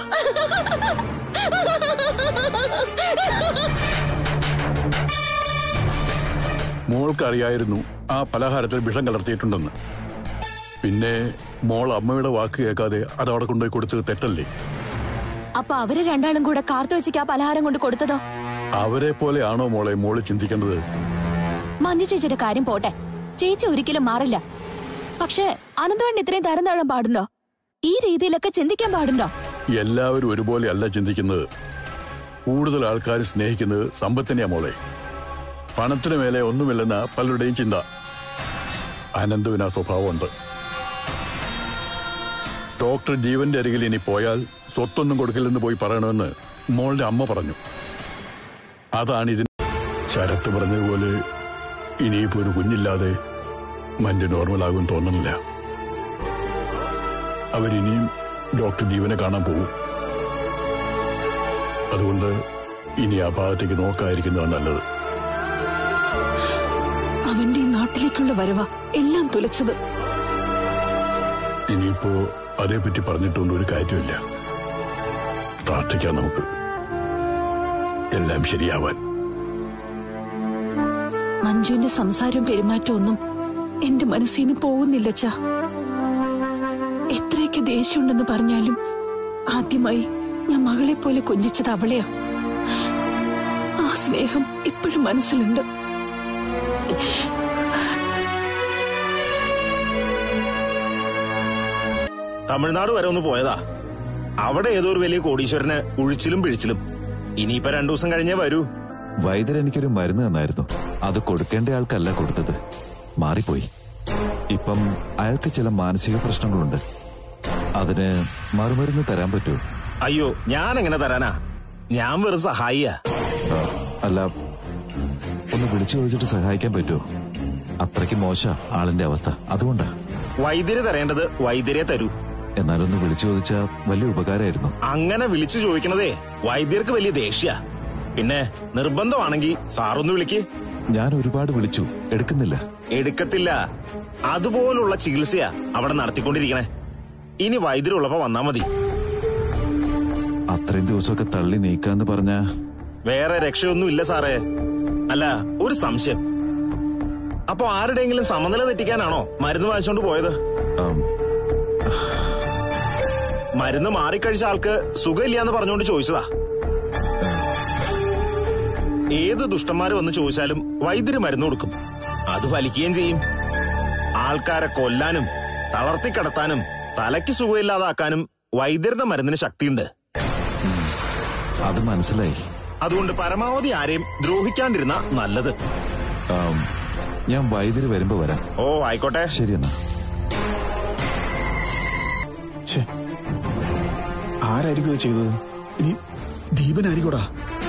മോൾക്കറിയായിരുന്നു ആ പലഹാരത്തിൽ വിഷം കലർത്തിയിട്ടുണ്ടെന്ന്. പിന്നെ മോൾ അമ്മയുടെ വാക്ക് കേൾക്കാതെ അതവിടെ കൊണ്ടുപോയി കൊടുത്തത് തെറ്റല്ലേ? അപ്പൊ അവര് രണ്ടാളും കൂടെ കാർത്തു വെച്ചിക്ക് ആ പലഹാരം കൊണ്ട് കൊടുത്തതോ? അവരെ പോലെയാണോ മോളെ മോള് ചിന്തിക്കേണ്ടത്? മഞ്ജു ചേച്ചിയുടെ കാര്യം പോട്ടെ, ചേച്ചി ഒരിക്കലും മാറില്ല. പക്ഷെ അനന്തവേണ്ട ഇത്രയും തരം താഴാൻ പാടുണ്ടോ? ഈ രീതിയിലൊക്കെ ചിന്തിക്കാൻ പാടുണ്ടോ? എല്ലാവരും ഒരുപോലെ അല്ല ചിന്തിക്കുന്നത്. കൂടുതൽ ആൾക്കാർ സ്നേഹിക്കുന്നത് സമ്പത്തിനെയാ മോളെ. പണത്തിന് മേലെ ഒന്നുമില്ലെന്ന പലരുടെയും ചിന്ത. അനന്തുവിന് ആ സ്വഭാവമുണ്ട്. ഡോക്ടർ ജീവന്റെ അരികിൽ ഇനി പോയാൽ സ്വത്തൊന്നും കൊടുക്കില്ലെന്ന് പോയി പറയണമെന്ന് മോളുടെ അമ്മ പറഞ്ഞു. അതാണ് ഇതിന്. ശരത്ത് പറഞ്ഞതുപോലെ ഇനിയിപ്പോ ഒരു കുഞ്ഞില്ലാതെ മഞ്ഞ് നോർമലാകും തോന്നുന്നില്ല. അവരിനിയും ഡോക്ടർ ജീവനെ കാണാൻ പോകും. അതുകൊണ്ട് ഇനി ആ ഭാഗത്തേക്ക് നോക്കാതിരിക്കുന്നതാണ് നല്ലത്. അവന്റെ ഈ നാട്ടിലേക്കുള്ള വരവ എല്ലാം തുലച്ചത്. ഇനിയിപ്പോ അതേപറ്റി പറഞ്ഞിട്ടൊന്നും ഒരു കാര്യമില്ല. പ്രാർത്ഥിക്കാം നമുക്ക്, എല്ലാം ശരിയാവാൻ. മഞ്ജുവിന്റെ സംസാരവും പെരുമാറ്റവും ഒന്നും എന്റെ മനസ്സിൽ നിന്ന് പോകുന്നില്ല. ചാ, എത്രയൊക്കെ ദേഷ്യമുണ്ടെന്ന് പറഞ്ഞാലും ആദ്യമായി ഞാൻ മകളെ പോലെ കൊഞ്ചിച്ചത് അവളെയാ. ആ സ്നേഹം ഇപ്പോഴും മനസ്സിലുണ്ട്. തമിഴ്നാട് വരെ ഒന്ന് പോയതാ. അവിടെ ഏതോ ഒരു വലിയ കോടീശ്വരന് ഉഴിച്ചിലും പിഴിച്ചിലും. ഇനിയിപ്പോ രണ്ടു ദിവസം കഴിഞ്ഞേ വരൂ. വൈദ്യർ എനിക്കൊരു മരുന്ന് തന്നായിരുന്നു. അത് കൊടുക്കേണ്ട ആൾക്കല്ല കൊടുത്തത്, മാറിപ്പോയി. ഇപ്പം അയാൾക്ക് ചില മാനസിക പ്രശ്നങ്ങളുണ്ട്. അതിന് മറുമരുന്ന് തരാൻ പറ്റുമോ? അയ്യോ, ഞാൻ എങ്ങനെ തരാനാ? ഞാൻ വെറും സഹായിയാ. അല്ല, ഒന്ന് വിളിച്ചു ചോദിച്ചിട്ട് സഹായിക്കാൻ പറ്റുമോ? അത്രയ്ക്ക് മോശ ആളിന്റെ അവസ്ഥ, അതുകൊണ്ടാ. വൈദ്യര് തരേണ്ടത് വൈദ്യരെ തരൂ. എന്നാലൊന്ന് വിളിച്ചു ചോദിച്ചാ വലിയ ഉപകാരമായിരുന്നു. അങ്ങനെ വിളിച്ചു ചോദിക്കണതേ വൈദ്യർക്ക് വലിയ ദേഷ്യ. പിന്നെ നിർബന്ധമാണെങ്കിൽ സാറൊന്ന് വിളിക്ക്. ഞാൻ ഒരുപാട് വിളിച്ചു, എടുക്കുന്നില്ല. എടുക്കത്തില്ല. അതുപോലുള്ള ചികിത്സയാ അവിടെ നടത്തിക്കൊണ്ടിരിക്കണേ. ഇനി വൈദ്യരുള്ളപ്പോ വന്നാ മതി. അത്രയും ദിവസമൊക്കെ തള്ളി നീക്കാന്ന് പറഞ്ഞ വേറെ രക്ഷയൊന്നും ഇല്ല സാറേ. അല്ല, ഒരു സംശയം. അപ്പൊ ആരുടെയെങ്കിലും സമനില തെറ്റിക്കാനാണോ മരുന്ന് വാങ്ങിച്ചോണ്ട് പോയത്? മരുന്ന് മാറിക്കഴിച്ച ആൾക്ക് സുഖമില്ലാന്ന് പറഞ്ഞുകൊണ്ട് ചോദിച്ചതാ. ഏത് ദുഷ്ടന്മാര് വന്ന് ചോദിച്ചാലും വൈദ്യര് മരുന്ന് കൊടുക്കും. അത് ഫലിക്കുകയും ചെയ്യും. ആൾക്കാരെ കൊല്ലാനും തളർത്തിക്കിടത്താനും തലയ്ക്ക് സുഖമില്ലാതാക്കാനും വൈദ്യരുടെ മരുന്നിന് ശക്തിയുണ്ട്. അത് മനസ്സിലായി. അതുകൊണ്ട് പരമാവധി ആരെയും ദ്രോഹിക്കാണ്ടിരുന്ന നല്ലത്. ഞാൻ വൈദ്യര് വരുമ്പോ വരാം. ഓ ആയിക്കോട്ടെ. ശരി എന്നാ. ആരായിരിക്കും ഇത് ചെയ്തത്? ഇനി ദീപനായിരിക്കൂടാ.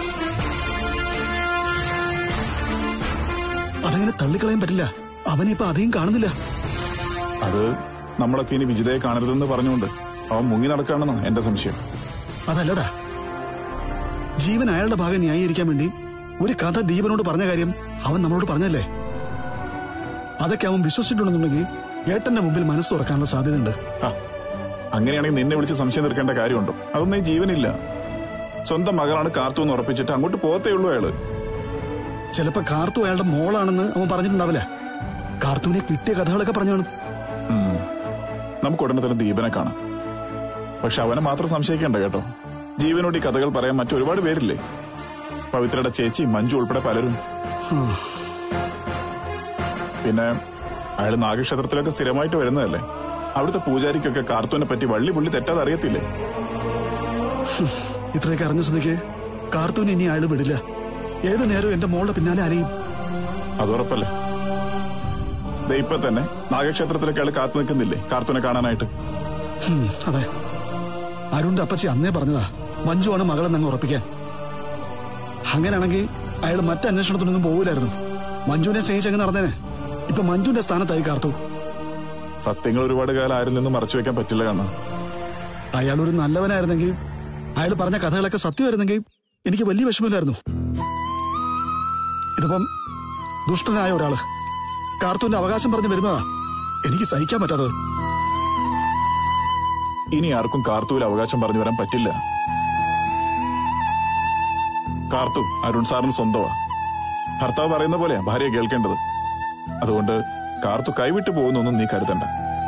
അതങ്ങനെ തള്ളിക്കളയാൻ പറ്റില്ല. അവനെ ഇപ്പൊ അധികം കാണുന്നില്ല. അത് നമ്മളൊക്കെ ഇനി വിജിതയെ കാണരുതെന്ന് പറഞ്ഞുകൊണ്ട് അവൻ മുങ്ങി നടക്കുകയാണെന്നാ എന്റെ സംശയം. അതല്ലടാ, ജീവൻ അയാളുടെ ഭാഗം ന്യായീകരിക്കാൻ വേണ്ടി ഒരു കഥ ദീപനോട് പറഞ്ഞ കാര്യം അവൻ നമ്മളോട് പറഞ്ഞല്ലേ. അതൊക്കെ അവൻ വിശ്വസിച്ചിട്ടുണ്ടെന്നുണ്ടെങ്കിൽ ഏട്ടന്റെ മുമ്പിൽ മനസ്സ് തുറക്കാനുള്ള സാധ്യതയുണ്ട്. അങ്ങനെയാണെങ്കിൽ നിന്നെ വിളിച്ച് സംശയം തീർക്കേണ്ട കാര്യമുണ്ടോ? അതൊന്നും ഈ ജീവനില്ല. സ്വന്തം മകളാണ് കാർത്തു എന്ന് ഉറപ്പിച്ചിട്ട് അങ്ങോട്ട് പോകത്തേ ഉള്ളൂ അയാള്. ചിലപ്പോ കാർത്തു അയാളുടെ മോളാണെന്ന് അവൻ പറഞ്ഞിട്ടുണ്ടാവില്ല. കാർത്തുവിനെ കിട്ടിയ കഥകളൊക്കെ പറഞ്ഞു കാണും. നമുക്ക് ഉടനെ തന്നെ ദീപനെ കാണാം. പക്ഷെ അവനെ മാത്രം സംശയിക്കേണ്ട കേട്ടോ. ജീവനോട് ഈ കഥകൾ പറയാൻ മറ്റൊരുപാട് പേരില്ലേ. പവിത്രയുടെ ചേച്ചി, മഞ്ജു ഉൾപ്പെടെ പലരും. പിന്നെ അയാൾ നാഗക്ഷേത്രത്തിലൊക്കെ സ്ഥിരമായിട്ട് വരുന്നതല്ലേ. അവിടുത്തെ പൂജാരിക്കൊക്കെ കാർത്തുവിനെ പറ്റി വള്ളി പുള്ളി തെറ്റാതെ അറിയത്തില്ലേ. ഇത്രയൊക്കെ അറിഞ്ഞ സ്ഥിതിക്ക് കാർത്തുവിനെ ഇനി അയാൾ വിടില്ല. ഏതു നേരവും എന്റെ മോളുടെ പിന്നാലെ അലയും. അതുറപ്പല്ലേ. ഇപ്പൊ തന്നെ നാഗക്ഷേത്രത്തിലൊക്കെ അയാൾ കാത്തു നിൽക്കുന്നില്ലേ കാർത്തുവിനെ കാണാനായിട്ട്? അതെ, അരുണിന്റെ അപ്പച്ചി അന്നേ പറഞ്ഞതാ മഞ്ജുവാണ് മകളെന്ന് അങ്ങ് ഉറപ്പിക്കാൻ. അങ്ങനെയാണെങ്കിൽ അയാൾ മറ്റു അന്വേഷണത്തിനൊന്നും പോകില്ലായിരുന്നു. മഞ്ജുവിനെ സ്നേഹിച്ചങ്ങ് നടന്നേനെ. ഇപ്പൊ മഞ്ജുവിന്റെ സ്ഥാനത്തായി കാർത്തു. സത്യങ്ങൾ ഒരുപാട് കാലം ആരിൽ നിന്നും മറച്ചു വെക്കാൻ പറ്റില്ല. കാരണം അയാൾ ഒരു നല്ലവനായിരുന്നെങ്കിൽ, അയാൾ പറഞ്ഞ കഥകളൊക്കെ സത്യമായിരുന്നെങ്കിൽ എനിക്ക് വലിയ വിഷമമില്ലായിരുന്നു. ഇതിപ്പം ദുഷ്ടനായ ഒരാള് കാർത്തുവിന്റെ അവകാശം പറഞ്ഞു വരുന്നതാ എനിക്ക് സഹിക്കാൻ പറ്റാത്തത്. ഇനി ആർക്കും കാർത്തുവിൽ അവകാശം പറഞ്ഞു വരാൻ പറ്റില്ല. കാർത്തു അരുൺ സാറിന് സ്വന്തമാ. ഭർത്താവ് പറയുന്ന പോലെ ഭാര്യ കേൾക്കേണ്ടത്. അതുകൊണ്ട് കാർത്തു കൈവിട്ടു പോകുന്നൊന്നും നീ കരുതണ്ട.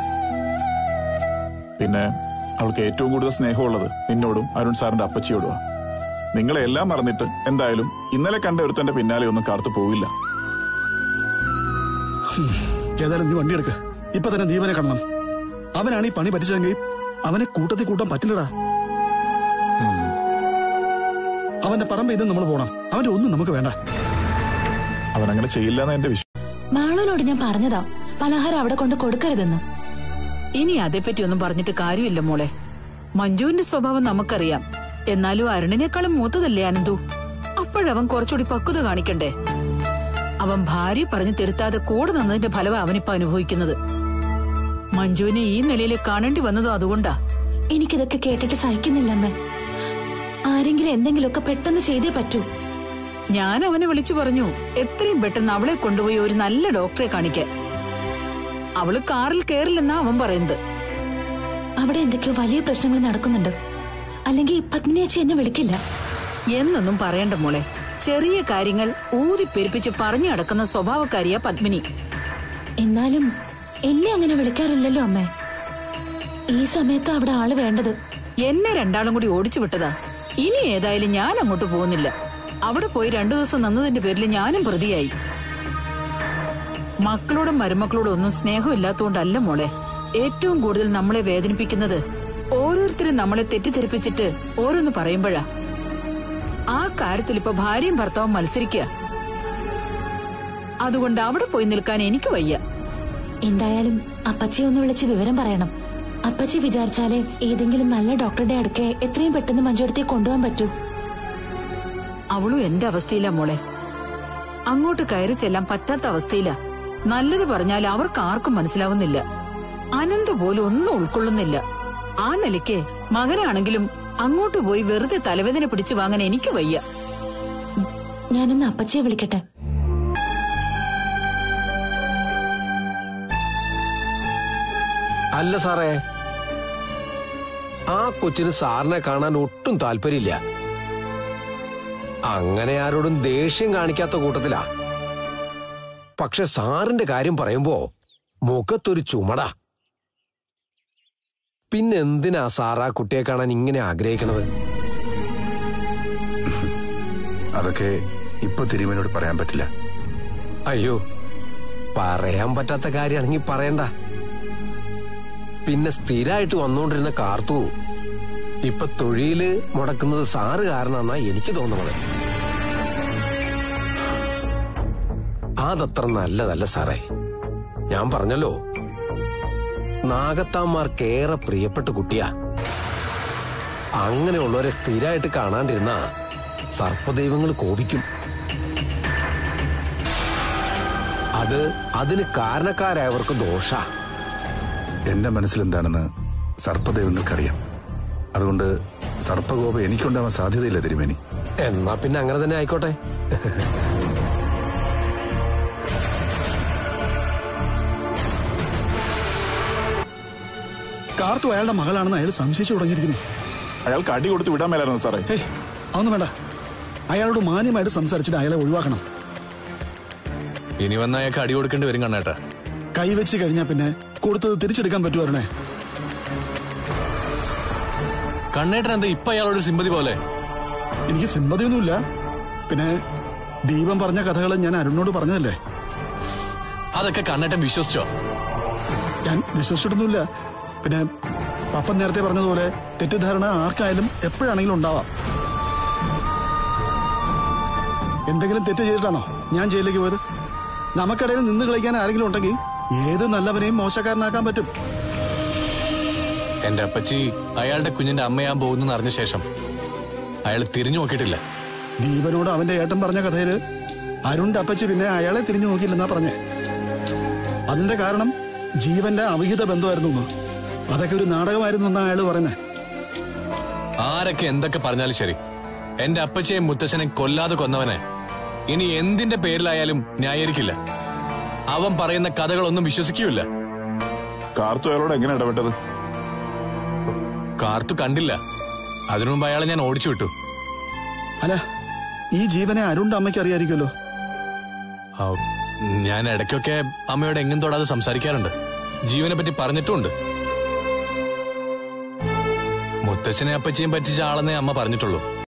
പിന്നെ അവൾക്ക് ഏറ്റവും കൂടുതൽ സ്നേഹമുള്ളത് നിന്നോടും അരുൺ സാറിന്റെ അപ്പച്ചിയോടുവാ. നിങ്ങളെ എല്ലാം മറന്നിട്ട് എന്തായാലും ഇന്നലെ കണ്ട ഒരുത്തന്റെ പിന്നാലെ ഒന്നും കാർത്തു പോവില്ല. ഏതായാലും നീ വണ്ടി എടുക്ക്. ഇപ്പൊ തന്നെ ദീപനെ കാണണം. അവനാണ് ഈ പണി പറ്റിച്ചതെങ്കിൽ അവനെ കൂട്ടത്തിൽ കൂട്ടാൻ പറ്റില്ലടാ. അവന്റെ പറമ്പ് ഇത് നമ്മൾ പോണം. അവന്റെ ഒന്നും നമുക്ക് വേണ്ട. അവനങ്ങനെ ചെയ്യില്ലെന്ന് എന്റെ വിശ്വാസം. മാളൂനോട് ഞാൻ പറഞ്ഞതാ പലഹാരം അവിടെ കൊണ്ട് കൊടുക്കരുതെന്ന്. ഇനി അതേപ്പറ്റി ഒന്നും പറഞ്ഞിട്ട് കാര്യമില്ല മോളെ. മഞ്ജുവിന്റെ സ്വഭാവം നമുക്കറിയാം. എന്നാലും അരുണിനേക്കാളും മൂത്തതല്ലേ അനന്തു. അപ്പോഴവൻ കുറച്ചുകൂടി പക്വത കാണിക്കണ്ടേ. അവൻ ഭാര്യ പറഞ്ഞു തിരുത്താതെ കൂടെ നിന്നതിന്റെ ഫലം അവനിപ്പോ അനുഭവിക്കുന്നത്. മഞ്ജുവിനെ ഈ നിലയിൽ കാണേണ്ടി വന്നതും അതുകൊണ്ടാ. എനിക്കിതൊക്കെ കേട്ടിട്ട് സഹിക്കുന്നില്ല അമ്മ. ആരെങ്കിലും എന്തെങ്കിലുമൊക്കെ പെട്ടെന്ന് ചെയ്തേ പറ്റൂ. ഞാൻ അവനെ വിളിച്ചു പറഞ്ഞു എത്രയും പെട്ടെന്ന് അവളെ കൊണ്ടുപോയി ഒരു നല്ല ഡോക്ടറെ കാണിക്കാൻ. അവള് കാറിൽ കയറില്ലെന്നാ അവൻ പറയുന്നത്. അവിടെ എന്തൊക്കെയോ വലിയ പ്രശ്നങ്ങൾ നടക്കുന്നുണ്ട്. അല്ലെങ്കിൽ പത്മിനിയേച്ചി എന്നെ വിളിക്കില്ല. എന്നൊന്നും പറയണ്ട മോളെ. ചെറിയ കാര്യങ്ങൾ ഊതി പെരുപ്പിച്ച് പറഞ്ഞു നടക്കുന്ന സ്വഭാവക്കാരിയാ പത്മിനി. എന്നാലും എന്നെ അങ്ങനെ വിളിക്കാറില്ലല്ലോ അമ്മേ. ഈ സമയത്ത് അവിടെ ആള് വേണ്ടത്. എന്നെ രണ്ടാളും കൂടി ഓടിച്ചു വിട്ടതാ. ഇനി ഏതായാലും ഞാൻ അങ്ങോട്ട് പോകുന്നില്ല. അവിടെ പോയി രണ്ടു ദിവസം നിന്നതിന്റെ പേരിൽ ഞാനും പ്രതിയായി. മക്കളോടും മരുമക്കളോടും ഒന്നും സ്നേഹമില്ലാത്തതുകൊണ്ടല്ല മോളെ. ഏറ്റവും കൂടുതൽ നമ്മളെ വേദനിപ്പിക്കുന്നത് ഓരോരുത്തരും നമ്മളെ തെറ്റിദ്ധരിപ്പിച്ചിട്ട് ഓരോന്ന് പറയുമ്പോഴാ. ആ കാര്യത്തിൽ ഇപ്പൊ ഭാര്യയും ഭർത്താവും മത്സരിക്കുക. അതുകൊണ്ട് അവിടെ പോയി നിൽക്കാൻ എനിക്ക് വയ്യ. എന്തായാലും അപ്പച്ചിയെ ഒന്ന് വിളിച്ച് വിവരം പറയണം. അപ്പച്ചി വിചാരിച്ചാലേ ഏതെങ്കിലും നല്ല ഡോക്ടറുടെ അടുക്കെ എത്രയും പെട്ടെന്ന് മഞ്ജുടത്തേക്ക് കൊണ്ടുപോകാൻ പറ്റൂ. അവളും എന്റെ അവസ്ഥയിലാ മോളെ. അങ്ങോട്ട് കയറി ചെല്ലാൻ പറ്റാത്ത അവസ്ഥയിലാ. നല്ലത് പറഞ്ഞാൽ അവർക്ക് ആർക്കും മനസ്സിലാവുന്നില്ല. അനന്ത് പോലും ഒന്നും ഉൾക്കൊള്ളുന്നില്ല. ആ നിലയ്ക്ക് മകനാണെങ്കിലും അങ്ങോട്ട് പോയി വെറുതെ തലവേദന പിടിച്ചു വാങ്ങാൻ എനിക്ക് വയ്യ. ഞാനൊന്ന് അപ്പച്ചിയെ വിളിക്കട്ടെ. അല്ല സാറേ, ആ കൊച്ചിന് സാറിനെ കാണാൻ ഒട്ടും താല്പര്യമില്ല. അങ്ങനെ ആരോടും ദേഷ്യം കാണിക്കാത്ത കൂട്ടത്തിലാ. പക്ഷെ സാറിന്റെ കാര്യം പറയുമ്പോ മുഖത്തൊരു ചുമടാ. പിന്നെന്തിനാ സാർ ആ കുട്ടിയെ കാണാൻ ഇങ്ങനെ ആഗ്രഹിക്കണത്? അതൊക്കെ ഇപ്പൊ തിരുമേനോട് പറയാൻ പറ്റില്ല. അയ്യോ, പറയാൻ പറ്റാത്ത കാര്യമാണെങ്കിൽ പറയണ്ട. പിന്നെ സ്ഥിരമായിട്ട് വന്നുകൊണ്ടിരുന്ന കാർത്തു ഇപ്പൊ തൊഴില് മുടക്കുന്നത് സാറ് കാരണമാണ് എനിക്ക് തോന്നുന്നത്. അതത്ര നല്ലതല്ല സാറേ. ഞാൻ പറഞ്ഞല്ലോ, നാഗത്താന്മാർക്കേറെ പ്രിയപ്പെട്ട കുട്ടിയാ. അങ്ങനെയുള്ളവരെ സ്ഥിരമായിട്ട് കാണാണ്ടിരുന്ന സർപ്പദൈവങ്ങൾ കോപിക്കും. അത് അതിന് കാരണക്കാരായവർക്ക് ദോഷ. എന്റെ മനസ്സിലെന്താണെന്ന് സർപ്പദൈവങ്ങൾക്കറിയാം. അതുകൊണ്ട് സർപ്പകോപം എനിക്കുണ്ടാവാൻ സാധ്യതയില്ല തിരുമേനി. എന്നാ പിന്നെ അങ്ങനെ തന്നെ ആയിക്കോട്ടെ. കാർത്തു അയാളുടെ മകളാണെന്ന് അയാൾ സംശയിച്ചു തുടങ്ങിയിരിക്കുന്നു. അയാൾക്ക് അടി കൊടുത്ത് വിടാൻ മേലായിരുന്നു സാറേ. ഏയ്, അതൊന്നും വേണ്ട. അയാളോട് മാന്യമായിട്ട് സംസാരിച്ചിട്ട് അയാളെ ഒഴിവാക്കണം. ഇനി വന്ന അയാൾക്ക് അടി കൊടുക്കേണ്ടി വരും കണ്ണേട്ടാ. കൈവച്ച് കഴിഞ്ഞാ പിന്നെ കൊടുത്തത് തിരിച്ചെടുക്കാൻ പറ്റുമായിരുന്നേ. കണ്ണേട്ടൻ എന്താ ഇപ്പൊ അയാളോട് സിമ്പതി പോലെ? എനിക്ക് സിമ്പതിയൊന്നുമില്ല. പിന്നെ ദീപം പറഞ്ഞ കഥകൾ ഞാൻ അരുണിനോട് പറഞ്ഞതല്ലേ. അതൊക്കെ കണ്ണേട്ടൻ വിശ്വസിച്ചോ? ഞാൻ വിശ്വസിച്ചിട്ടൊന്നുമില്ല. പിന്നെ പപ്പൻ നേരത്തെ പറഞ്ഞതുപോലെ തെറ്റിദ്ധാരണ ആർക്കായാലും എപ്പോഴാണെങ്കിലും ഉണ്ടാവാം. എന്തെങ്കിലും തെറ്റ് ചെയ്തിട്ടാണോ ഞാൻ ജയിലിലേക്ക് പോയത്? നമുക്കിടയിൽ നിന്ന് കളിക്കാൻ ആരെങ്കിലും ഉണ്ടെങ്കിൽ ഏത് നല്ലവനെയും മോശക്കാരനാക്കാൻ പറ്റും. എന്റെ അപ്പച്ചി അയാളുടെ കുഞ്ഞിന്റെ അമ്മയാൻ പോകുന്നെന്ന് അറിഞ്ഞ ശേഷം അയാൾ തിരിഞ്ഞു നോക്കിയിട്ടില്ല. ദീപനോട് അവന്റെ ഏട്ടൻ പറഞ്ഞ കഥയില് അരുണിന്റെ അപ്പച്ചി പിന്നെ അയാളെ തിരിഞ്ഞു നോക്കിയില്ലെന്നാ പറഞ്ഞേ. അതിന്റെ കാരണം ജീവന്റെ അവിഹിത ബന്ധമായിരുന്നു. അതൊക്കെ ഒരു നാടകമായിരുന്നു എന്നാ അയാള് പറയുന്നേ. ആരൊക്കെ എന്തൊക്കെ പറഞ്ഞാലും ശരി, എന്റെ അപ്പച്ചയെയും മുത്തച്ഛനെയും കൊല്ലാതെ കൊന്നവനെ ഇനി എന്തിന്റെ പേരിലായാലും ന്യായീകരിക്കില്ല. അവൻ പറയുന്ന കഥകളൊന്നും വിശ്വസിക്കൂല. കാർത്തു അയാളോട് എങ്ങനെ ഇടപെട്ടത്? കാർത്തു കണ്ടില്ല. അതിനു മുമ്പ് അയാളെ ഞാൻ ഓടിച്ചു വിട്ടു. അല്ല, ഈ ജീവനെ അരുണിന്റെ അമ്മയ്ക്ക് അറിയായിരിക്കുമല്ലോ. ഞാൻ ഇടയ്ക്കൊക്കെ അമ്മയോട് എങ്ങും തൊടാതെ സംസാരിക്കാറുണ്ട്. ജീവനെ പറ്റി പറഞ്ഞിട്ടുമുണ്ട്. മുത്തച്ഛനെ അപ്പച്ചിയും പറ്റിച്ച ആളെന്നേ അമ്മ പറഞ്ഞിട്ടുള്ളൂ.